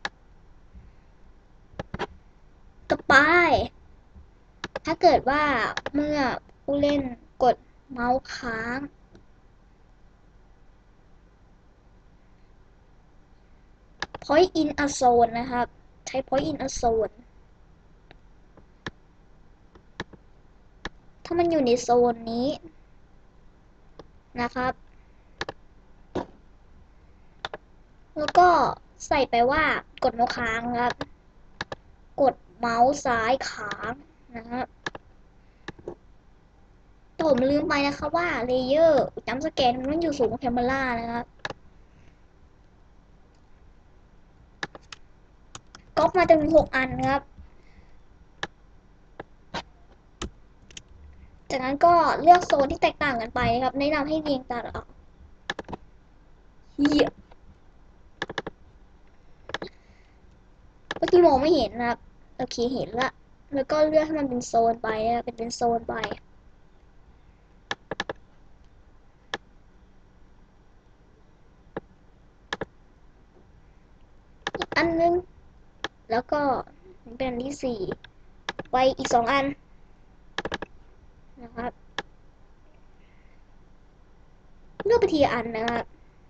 ต่อไปถ้าเกิดว่าเมื่อผู้เล่นกดเมาส์ค้าง point in a zone นะครับใช้ point in a zone ถ้ามันอยู่ในโซนนี้นะครับแล้วก็ใส่ไปว่ากดเมาส์ค้างครับกดเมาส์ซ้ายค้างนะครับแต่ผมลืมไปนะคะว่าเลเยอร์จัมป์สแกนมันอยู่สูงกว่าแคมเมรานะครับก๊อปมาจะมี6 อันครับจากนั้นก็เลือกโซนที่แตกต่างกันไปครับแนะนำให้เรียงตามเฮียเมื่อกี้มองไม่เห็นนะครับโอเคเห็นละแล้วก็เลือกให้มันเป็นโซนไปนะเป็นโซนไปอีกอันนึงแล้วก็เป็นอันที่4ไปอีก2 อันนะครับเลือกไปทีละอันนะครับ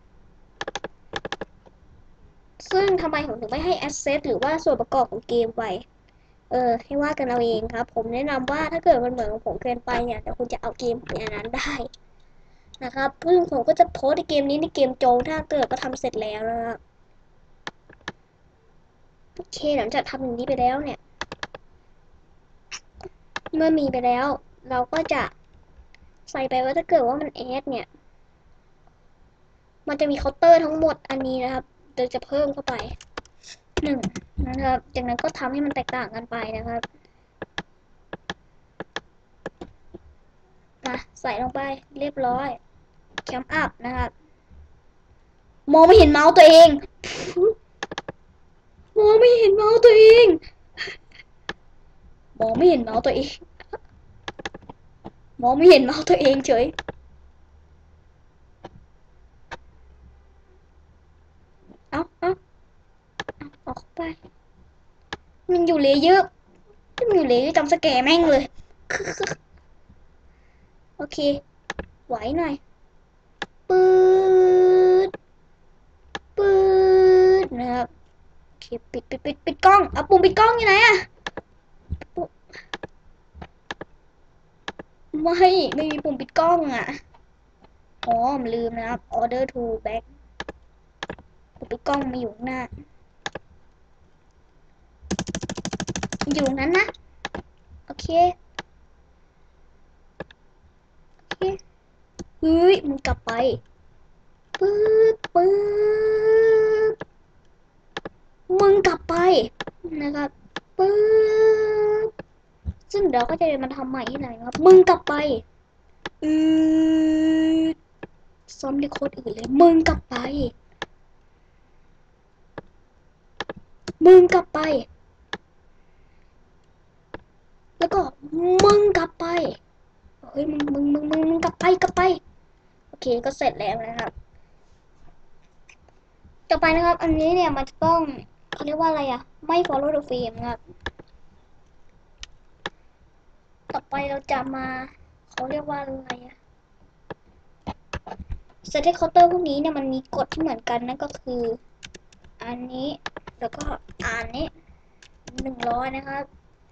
ซึ่งทำไมผมถึงไม่ให้แอสเซทหรือว่าส่วนประกอบของเกมไปให้ว่ากันเอาเองครับผมแนะนำว่าถ้าเกิดมันเหมือนของผมเกินไปเนี่ยเดี๋ยวคุณจะเอาเกมอย่างนั้นได้นะครับซึ่งผมก็จะโพสในเกมนี้ในเกมโจถ้าเกิดก็ทำเสร็จแล้วนะครับโอเคหลังจากทำอย่างนี้ไปแล้วเนี่ยเมื่อมีไปแล้วเราก็จะใส่ไปว่าถ้าเกิดว่ามันแอดเนี่ยมันจะมีเคาน์เตอร์ทั้งหมดอันนี้นะครับโดยจะเพิ่มเข้าไป1นะครับจากนั้นก็ทำให้มันแตกต่างกันไปนะครับใส่ลงไปเรียบร้อยแคมอัพนะครับมองไม่เห็นเมาส์ตัวเองมองไม่เห็นเมาส์ตัวเองมองไม่เห็นเมาส์ตัวเองมองไม่เห็นเมาส์ตัวเองเฉยเอาออกไปมันอยู่เลเยอร์มันอยู่เลเยอร์จำสแกร์แม่งเลยโอเคไหวหน่อยปืดปืดนะครับโอเคปิดกล้องเอาปุ่มปิดกล้องอยู่ไหนอะไม่มีปุ่มปิดกล้องอะอ๋อผมลืมนะครับ order to back ปุ่มปิดกล้องมาอยู่ข้างหน้าอยู่นั้นนะโอเคโอเคเฮ้ยมึงกลับไปปื๊ปื๊บมึงกลับไปนะครับปื๊บซึ่งเดี๋ยวก็จะมาทำใหม่ที่ไหนครับมึงกลับไปอือซ้อมดีโคดอื่นเลยมึงกลับไปมึงกลับไปแล้วก็มึงกลับไปเฮ้ยมึงกลับไปโอเคก็เสร็จแล้วนะครับต่อไปนะครับอันนี้เนี่ยมันจะต้องเขาเรียกว่าอะไรอะไม่ follow the frame นะครับต่อไปเราจะมาเขาเรียกว่าอะไรอะ static counter พวกนี้เนี่ยมันมีกฎที่เหมือนกันนั่นก็คืออันนี้แล้วก็อันนี้100นะครับ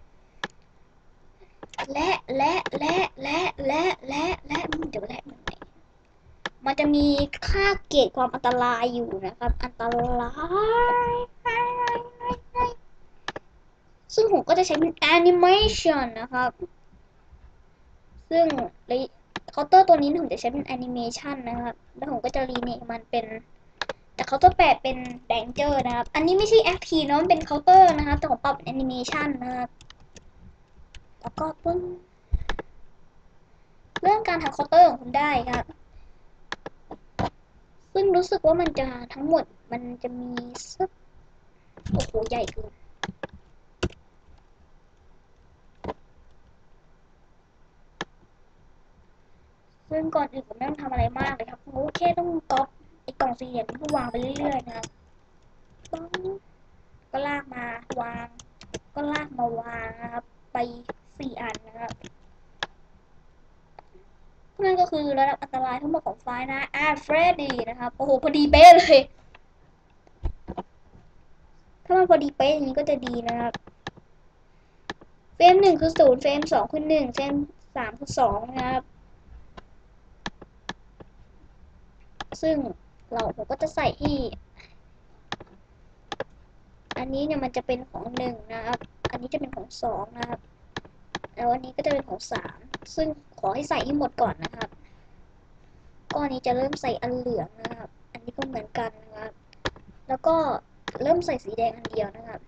และเดี๋ยวมันจะมีค่าเกรดความอันตรายอยู่นะครับอันตรายซึ่งผมก็จะใช้เป็น animation นะครับซึ่งเคาน์เตอร์ตัวนี้ผมจะใช้เป็น animation นะครับแล้วผมก็จะรีเนมมันเป็นแต่เขาจะแปลเป็น danger นะครับอันนี้ไม่ใช่ active เนาะมันเป็นเคาน์เตอร์นะครับแต่ผมปรับเป็น animation นะครับแล้วก็ปึ้งเรื่องการทำเคาน์เตอร์ของคุณได้ครับซึ่งรู้สึกว่ามันจะทั้งหมดมันจะมีสักโอ้โหใหญ่เกินซึ่งก่อนอื่นผมไม่ต้องทำอะไรมากเลยครับผมแค่ต้องก๊อปไอ้กล่องสี่เหลี่ยมนี้ก็วางไปเรื่อยๆนะครับปังก็ลากมาวางก็ลากมาวางนะครับไป4 อันนะครับนั่นก็คือระดับอันตรายทั้งหมดของไฟล์นะเฟรดดี้นะครับโอ้โหพอดีเป๊ะเลยถ้ามันพอดีเป๊ะอย่างนี้ก็จะดีนะครับเฟรม1คือ0เฟรม2คือ1เฟรม3คือ2นะครับซึ่งผมก็จะใส่ที่อันนี้เนี่ยมันจะเป็นของ1นะครับอันนี้จะเป็นของ2นะครับแล้วอันนี้ก็จะเป็นของ3ซึ่งขอให้ใส่ให้หมดก่อนนะครับก้อนนี้จะเริ่มใส่อันเหลืองนะครับอันนี้ก็เหมือนกันนะครับแล้วก็เริ่มใส่สีแดงอันเดียวนะครับ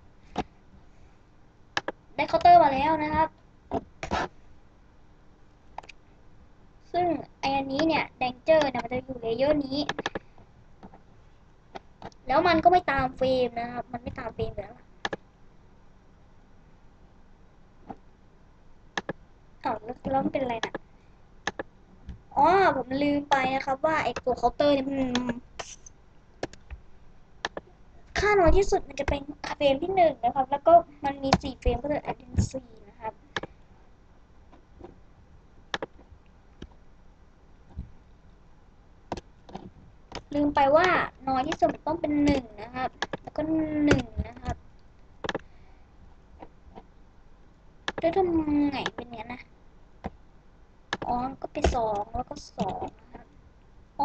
ได้เคาน์เตอร์มาแล้วนะครับซึ่งอันนี้เนี่ยแดงเจอร์เนี่ยมันจะอยู่เลเยอร์นี้แล้วมันก็ไม่ตามเฟรมนะครับมันไม่ตามเฟรมแล้วแล้วมันเป็นอะไรนะอ๋อผมลืมไปนะครับว่าไอตัวเคาน์เตอร์นี่มันค่าน้อยที่สุดมันจะเป็นเฟรมที่1นะครับแล้วก็มันมี4เฟรมก็เลยแอดเป็น4นะครับลืมไปว่าน้อยที่สุดต้องเป็น1นะครับแล้วก็1นะครับแล้วทำไงเป็นอย่างนั้นนะอ๋อก็เป็น2แล้วก็2นะครับอ๋อ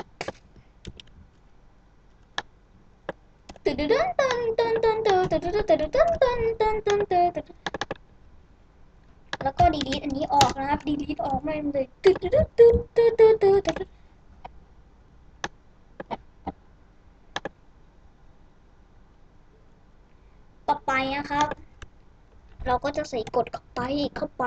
ตึ๊ดตึ๊ดตึ๊ดตึ๊ดตึ๊ดตึ๊ดตึ๊ดตึ๊ดตึ๊ดตึ๊ดตึ๊ดตึ๊ดตึ๊ดตึ๊ดตึ๊ดแล้วก็ดีลีทอันนี้ออกนะครับดีลีทออกมาเลยตึ๊ดตึ๊ดตึ๊ดตึ๊ดตึ๊ดตึ๊ดตึ๊ดต่อไปนะครับเราก็จะใส่กดเข้าไป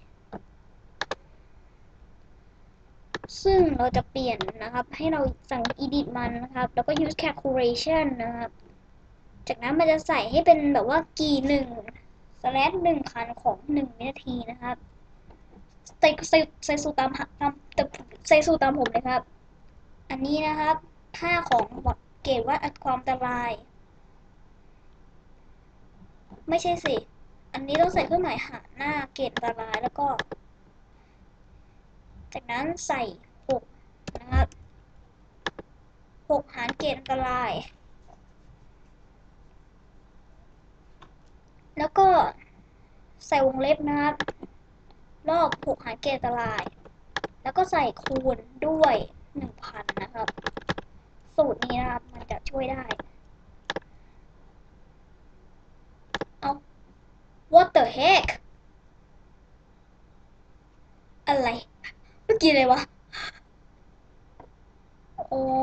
ซึ่งเราจะเปลี่ยนนะครับให้เราสั่ง edit มันนะครับแล้วก็ use calculation นะครับจากนั้นมันจะใส่ให้เป็นแบบว่ากี่1/1,000ของ1 วินาทีนะครับใส่สูตรตามผมเลยครับอันนี้นะครับค่าของเกรดวัดความอันตรายไม่ใช่สิอันนี้ต้องใส่เครื่องหมายหารหน้าเกรดอันตรายแล้วก็จากนั้นใส่6นะครับ6หารเกรดอันตรายแล้วก็ใส่วงเล็บนะครับรอบ6หารเกรดอันตรายแล้วก็ใส่คูณด้วย1,000นะครับสูตรนี้นะครับมันจะช่วยได้เอา what the heck อะไรเมื่อกี้อะไรวะโอ้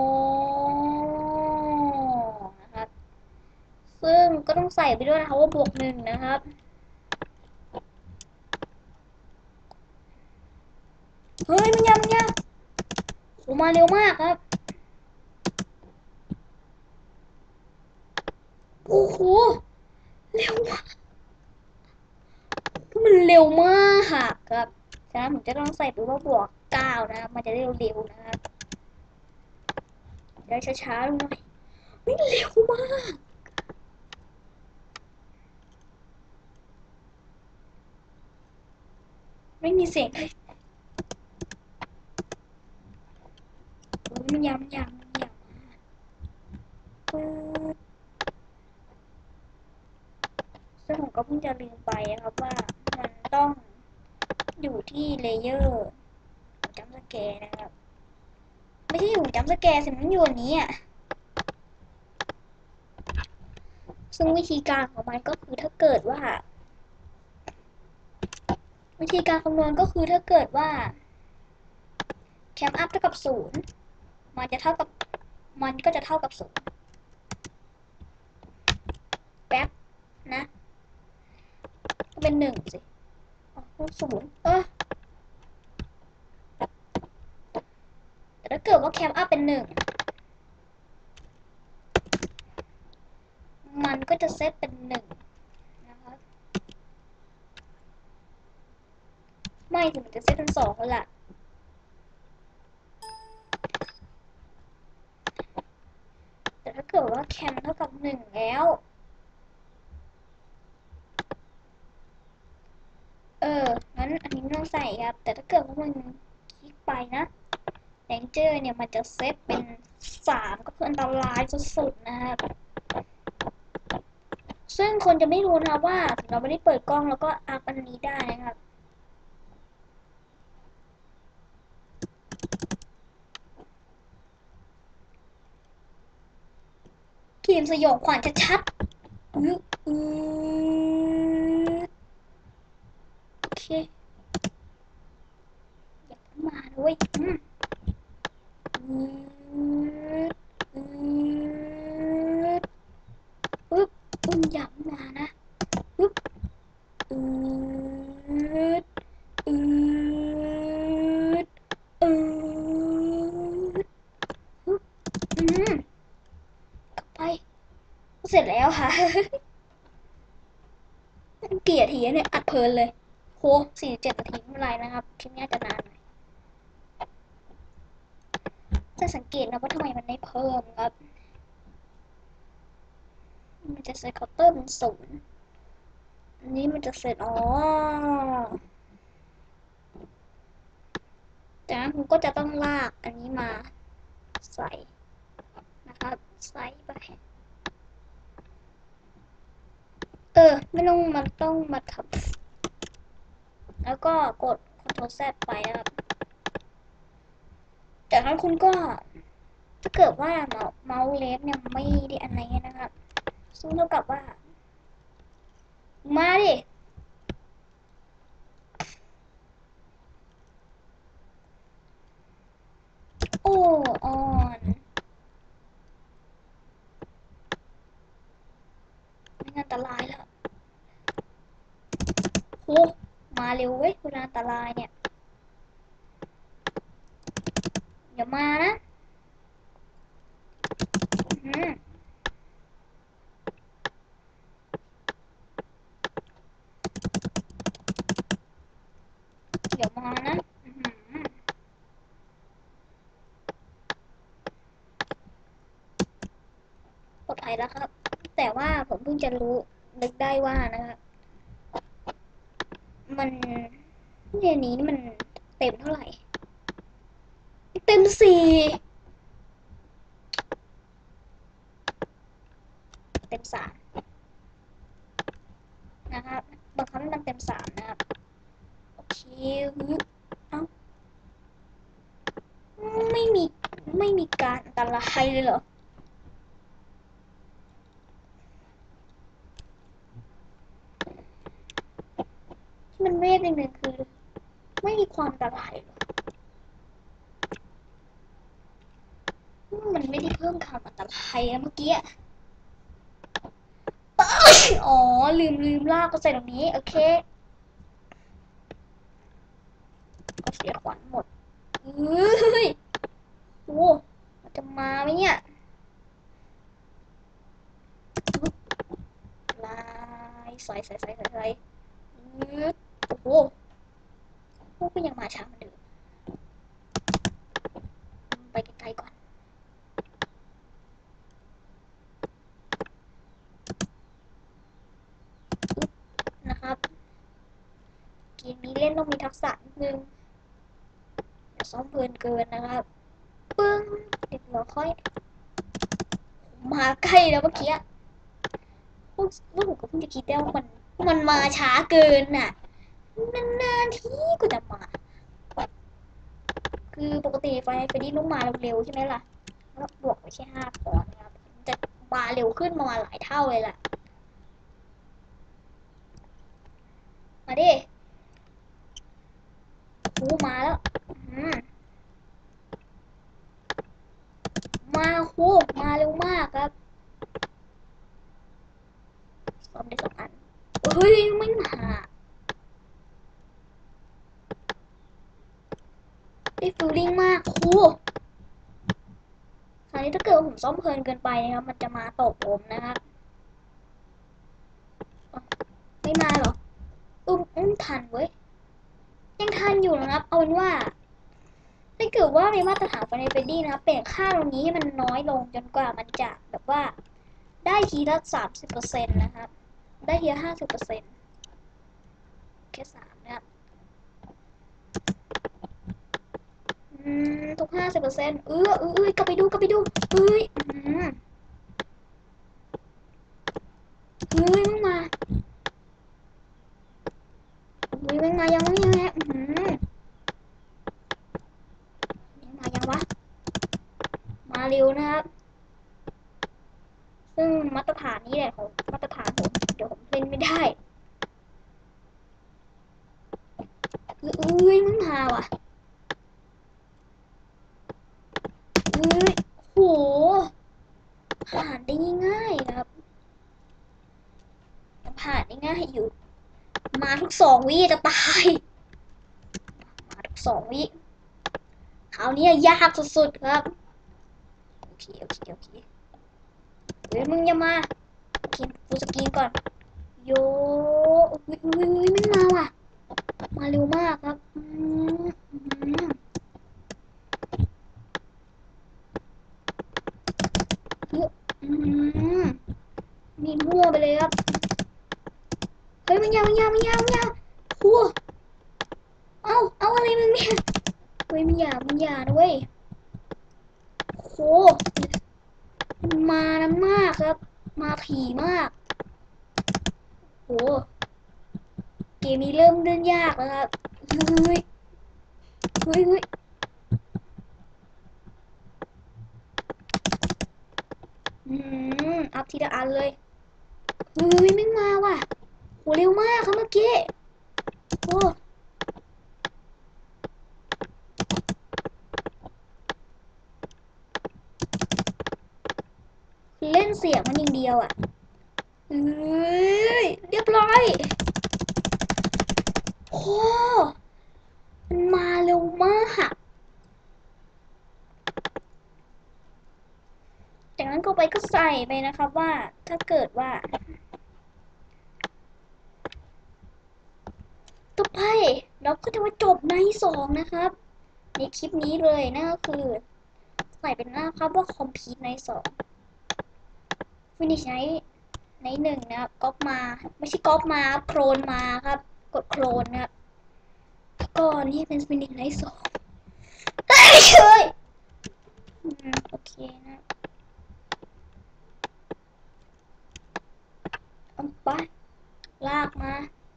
นะครับซึ่งก็ต้องใส่ไปด้วยนะคะว่าบวก 1นะครับเฮ้ยมันยังโอ้มาเร็วมากครับโอ้โหเร็วมากมันเร็วมากครับฉะนั้นผมจะต้องใส่ไปว่าบวก 9นะครับมันจะได้เร็วๆนะครับเดี๋ยวช้าๆลงหน่อยไม่เร็วมากไม่มีเสียงเลยมันย้ำปึ๊บซึ่งผมก็เพิ่งจะลืมไปนะครับว่ามันต้องอยู่ที่เลเยอร์จัมป์สแกร์นะครับไม่ใช่อยู่จัมป์สแกร์สิมันอยู่อันนี้อ่ะซึ่งวิธีการของมันก็คือถ้าเกิดว่าวิธีการคำนวณก็คือถ้าเกิดว่าแคมอัพเท่ากับศูนย์มันจะเท่ากับมันก็จะเท่ากับศูนย์แป๊บนะเป็นหนึ่งสิศูนย์แต่ถ้าเกิดว่าแคมอัพเป็นหนึ่งมันก็จะเซตเป็นหนึ่งนะคะไม่ถึงมันจะเซตเป็นสองแล้วล่ะแต่ถ้าเกิดว่าแคมเท่ากับหนึ่งแล้วงั้นอันนี้ไม่ต้องใส่ครับแต่ถ้าเกิดว่ามันคลิกไปนะแรงเจอร์เนี่ยมันจะเซตเป็นสามก็คืออันตรายสุดๆนะครับซึ่งคนจะไม่รู้นะว่าถึงเราไม่ได้เปิดกล้องแล้วก็อัพอันนี้ได้นะครับเกมสยองขวัญชัดๆโอเคอย่ามาด้วยปึ๊บอย่ามานะปึ๊บอืดอืดอืดปึ๊บไปเสร็จแล้วค่ะเกลียดทีเนี่ยอัดเพลินเลยโห47 นาทีไม่เป็นไรนะครับคลิปนี้จะนานหน่อยจะสังเกตนะว่าทำไมมันไม่เพิ่มครับมันจะเซตเคาน์เตอร์เป็นศูนย์อันนี้มันจะเสร็จจากนั้นผมก็จะต้องลากอันนี้มาใส่นะครับใส่ไปไม่ต้องมันต้องมาทับแล้วก็กด Ctrl Z ไปครับจากนั้นคุณก็ถ้าเกิดว่าเมาส์เล็บเนี่ยไม่ได้อันไหนนะครับซึ่งเท่ากับว่ามาดิโอ้ออนไม่อันตรายแล้วโหมาเร็วเว้ยเวลาอันตรายเนี่ยอย่ามานะอย่ามานะปลอดภัยแล้วครับแต่ว่าผมเพิ่งจะรู้นึกได้ว่านะครับมันเนี่ยนี้มันเต็มเท่าไหร่เต็มสี่เต็มสามนะครับบางครั้งมันเต็มสามนะครับโอเคเอ้าไม่มีไม่มีการอันตรายเลยเหรอที่มันเวทหนึ่งคือไม่มีความอันตรายเหรอมันไม่ได้เพิ่มความอันตรายนะเมื่อกี้อ๋อลืมลากก็ใส่ตรงนี้โอเคก็เสียขวัญหมดเฮ้ยโอ้มันจะมาไหมเนี่ยลายใส่โอ้โหพวกก็ยังมาช้าเหมือนเดิมไปไกลๆก่อนนะครับเกมนี้เล่นต้องมีทักษะนิดนึงอย่าซ้อมเพลินเกินนะครับปึ้งเราค่อยมาใกล้แล้วเมื่อกี้พวกผมก็เพิ่งจะคิดได้ว่ามันมาช้าเกินน่ะนานๆทีก็จะมาคือปกติไฟดี้ต้องมาเร็วๆใช่ไหมล่ะแล้วบวกไปแค่5 ปอนด์นะครับจะมาเร็วขึ้นมาหลายเท่าเลยล่ะมาดิมาแล้วมามาเร็วมากครับซ้อมได้2 อันเฮ้ยไม่มาได้ฟิลลิ่งมากคราวนี้ถ้าเกิดผมซ้อมเพลินเกินไปนะครับมันจะมาตกผมนะครับไม่มาหรอทันเว้ยยังทันอยู่นะครับเอาเป็นว่าถ้าเกิดว่ามีมาตรฐานไฟในเฟรดดี้นะครับเปลี่ยนค่าตรงนี้ให้มันน้อยลงจนกว่ามันจะแบบว่าได้ทีละ30%นะครับได้ทีละ50%แค่3นะครับทุก50%กลับไปดูเอ้ยมึงมามึงมายังยังมายังวะมาเร็วนะครับซึ่งมาตรฐานนี้แหละของมาตรฐานผมเดี๋ยวผมเล่นไม่ได้มึงมาว่ะโหผ่านได้ง่ายครับผ่านได้ง่ายอยู่มาทุก2 วิจะตายมาทุก2 วิคราวนี้ยากสุดๆครับโอเคมึงอย่ามาโอเคฟูสกรีนก่อนโยไม่มาว่ะมาเร็วมากครับมีมั่วไปเลยครับเฮ้ยมันยาวคู่เอาอะไรมึงเนี่ยเฮ้ยมึงอย่านะเว้ยโคมานะมากครับมาถี่มากโหเกมนี้เริ่มเล่นยากแล้วครับเฮ้ยอัพทีละอันเลยไม่มาว่ะโหเร็วมากครับเมื่อกี้โอ้เล่นเสียงมันอย่างเดียวอ่ะเรียบร้อยโอ้มันมาเร็วมากจากนั้นก็ไปก็ใส่ไปนะครับว่าถ้าเกิดว่าต่อไปเราก็จะมาจบใน2นะครับในคลิปนี้เลยนั่นก็คือใส่เป็นหน้าครับว่า complete ใน2 finish ใน1นะครับก๊อปมาไม่ใช่ก๊อปมาโคลนมาครับกดโคลนนะครับก็นี่เป็น finish ใน2เฉยโอเคนะเอาไปลากมา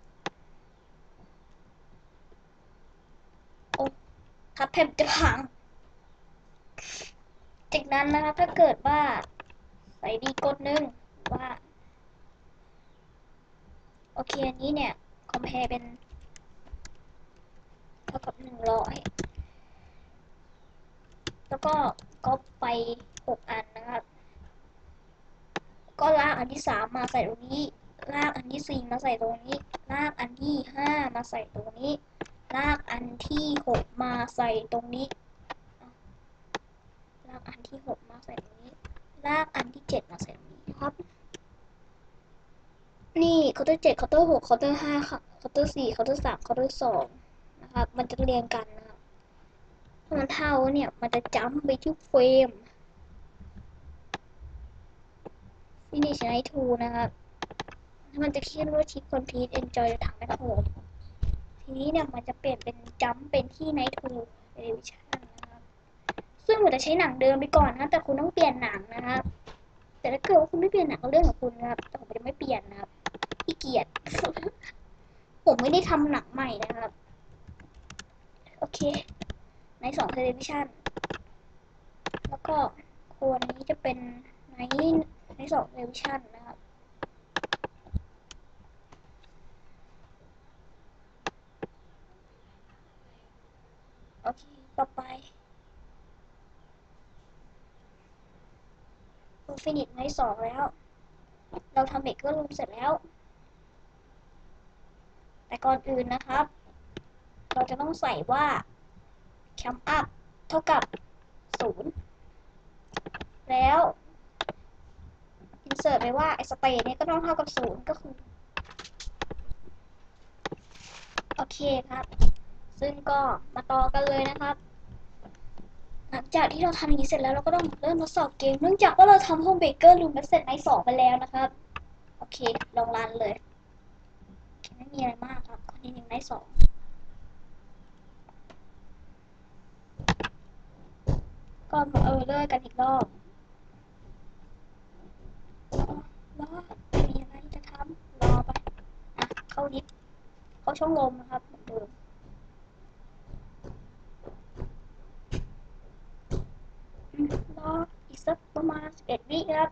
โอ้ทับแทบจะพังจากนั้นนะครับถ้าเกิดว่าใส่ดีกดนึงว่าโอเคอันนี้เนี่ยคอมเพลเป็นเท่ากับ100แล้วก็ก๊อปไป6 อันนะครับก็ลากอันที่3มาใส่ตรงนี้ลากอันที่4มาใส่ตรงนี้ลากอันที่5มาใส่ตรงนี้ลากอันที่6มาใส่ตรงนี้ลากอันที่6มาใส่ตรงนี้ลากอันที่7มาใส่ตรงนี้ครับนี่เคาน์เตอร์7เคาน์เตอร์6เคาน์เตอร์5ค่ะเคาน์เตอร์4เคาน์เตอร์3เคาน์เตอร์2นะครับมันจะเรียงกันนะครับถ้ามันเท่าเนี่ยมันจะจัมป์ไปที่เฟรมfinish night 2นะครับมันจะเขียนว่า chip complete enjoy the time at home ทีนี้เนี่ยมันจะเปลี่ยนเป็นจัมป์เป็นที่ night 2 elevation นะครับซึ่งผมจะใช้หนังเดิมไปก่อนนะแต่คุณต้องเปลี่ยนหนังนะครับแต่ถ้าเกิดว่าคุณไม่เปลี่ยนหนังก็เรื่องของคุณนะครับแต่ผมจะไม่เปลี่ยนนะครับขี้เกียจผมไม่ได้ทำหนังใหม่นะครับโอเคในสองเทเลวิชันแล้วก็ควรนี้จะเป็นในสองเทเลวิชันนะครับโอเคต่อไปเราฟินิชในสองแล้วเราทำเบเกอร์รูมเสร็จแล้วแต่ก่อนอื่นนะครับเราจะต้องใส่ว่าแคมอัพเท่ากับ0แล้วอินเสิร์ตไปว่าไอสเตทเนี่ยก็ต้องเท่ากับ0ก็คือโอเคครับซึ่งก็มาต่อกันเลยนะครับหลังจากที่เราทำอย่างนี้เสร็จแล้วเราก็ต้องเริ่มทดสอบเกมเนื่องจากว่าเราทำห้องเบเกอร์รูมเสร็จใน2ไปแล้วนะครับโอเคลองรันเลยไม่มีอะไรมากครับคนนี้หนึ่งใน2ก็มาเลิกกันอีกรอบรอไม่มีอะไรจะทำรอไปอ่ะเข้าลิฟต์เข้าช่องลมนะครับเหมือนเดิมรออีกสักประมาณ11วิครับ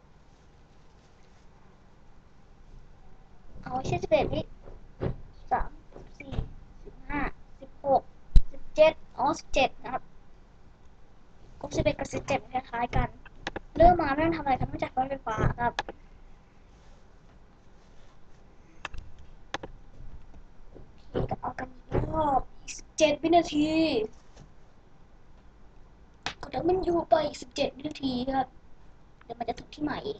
เอาไม่ใช่11วิ3 4 15 16 1717นะครับกลุ่ม11กับ17คล้ายๆกันเริ่มมาไม่ต้องทำอะไรครับนอกจากรถไฟฟ้าครับก็เอากันอีกรอบอีก17วินาทีกดแล้วมันอยู่ไปอีก17วินาทีครับเดี๋ยวมันจะถึงที่หมายเอง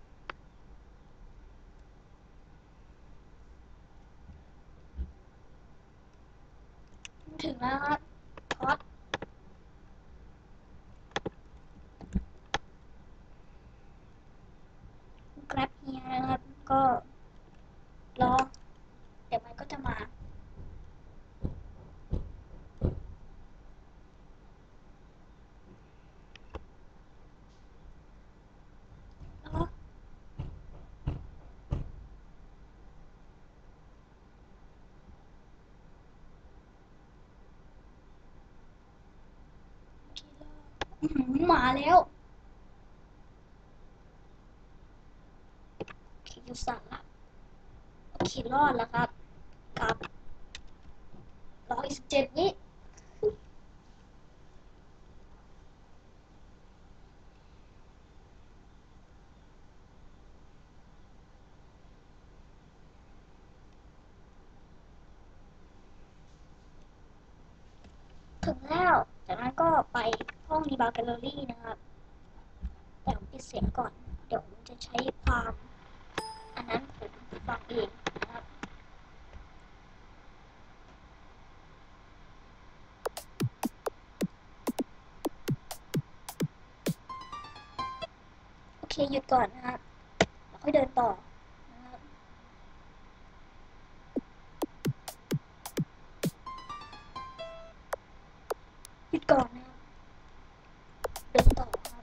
ถึงแล้วครับพอดกราฟเฮียนะครับก็รอเดี๋ยวมันก็จะมารอมาแล้วโอเคยูสั่งละโอเครอดแล้วครับกับรออีก17วิถึงแล้วจากนั้นก็ไปห้องรีบาวแกลเลอรี่นะครับแต่ผมปิดเสียงก่อนเดี๋ยวผมจะใช้ความอันนั้นผมฟังเองนะครับโอเคหยุดก่อนนะครับแล้วค่อยเดินต่อนะครับหยุดก่อนนะครับเดินต่อครับ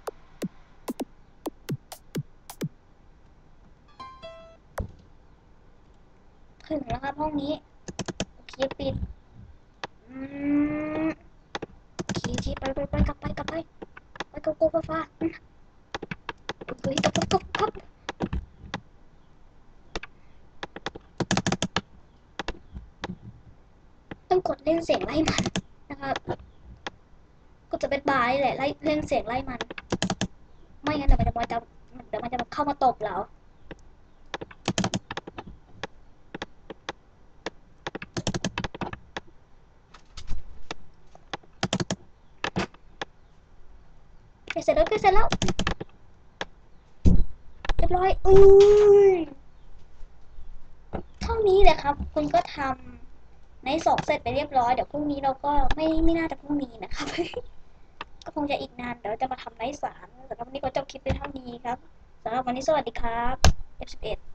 ถึงแล้วครับห้องนี้โอเคปิดอืมโอเคโอเคไปกลับไปโกโก้ฟ้าเฮ้ยกลับต้องกดเล่นเสียงไล่มันนะครับก็จะเป็นบายแหละไล่เล่นเสียงไล่มันไม่งั้นเดี๋ยวมันจะเข้ามาตบเราเสร็จแล้วเรียบร้อยอุ้ยเท่านี้แหละครับคุณก็ทำใน2เสร็จไปเรียบร้อยเดี๋ยวพรุ่งนี้เราก็ไม่น่าจะพรุ่งนี้นะครับก็คงจะอีกนานเดี๋ยวจะมาทำใน3สำหรับวันนี้ก็จบคลิปไปเท่านี้ครับสำหรับวันนี้สวัสดีครับ F11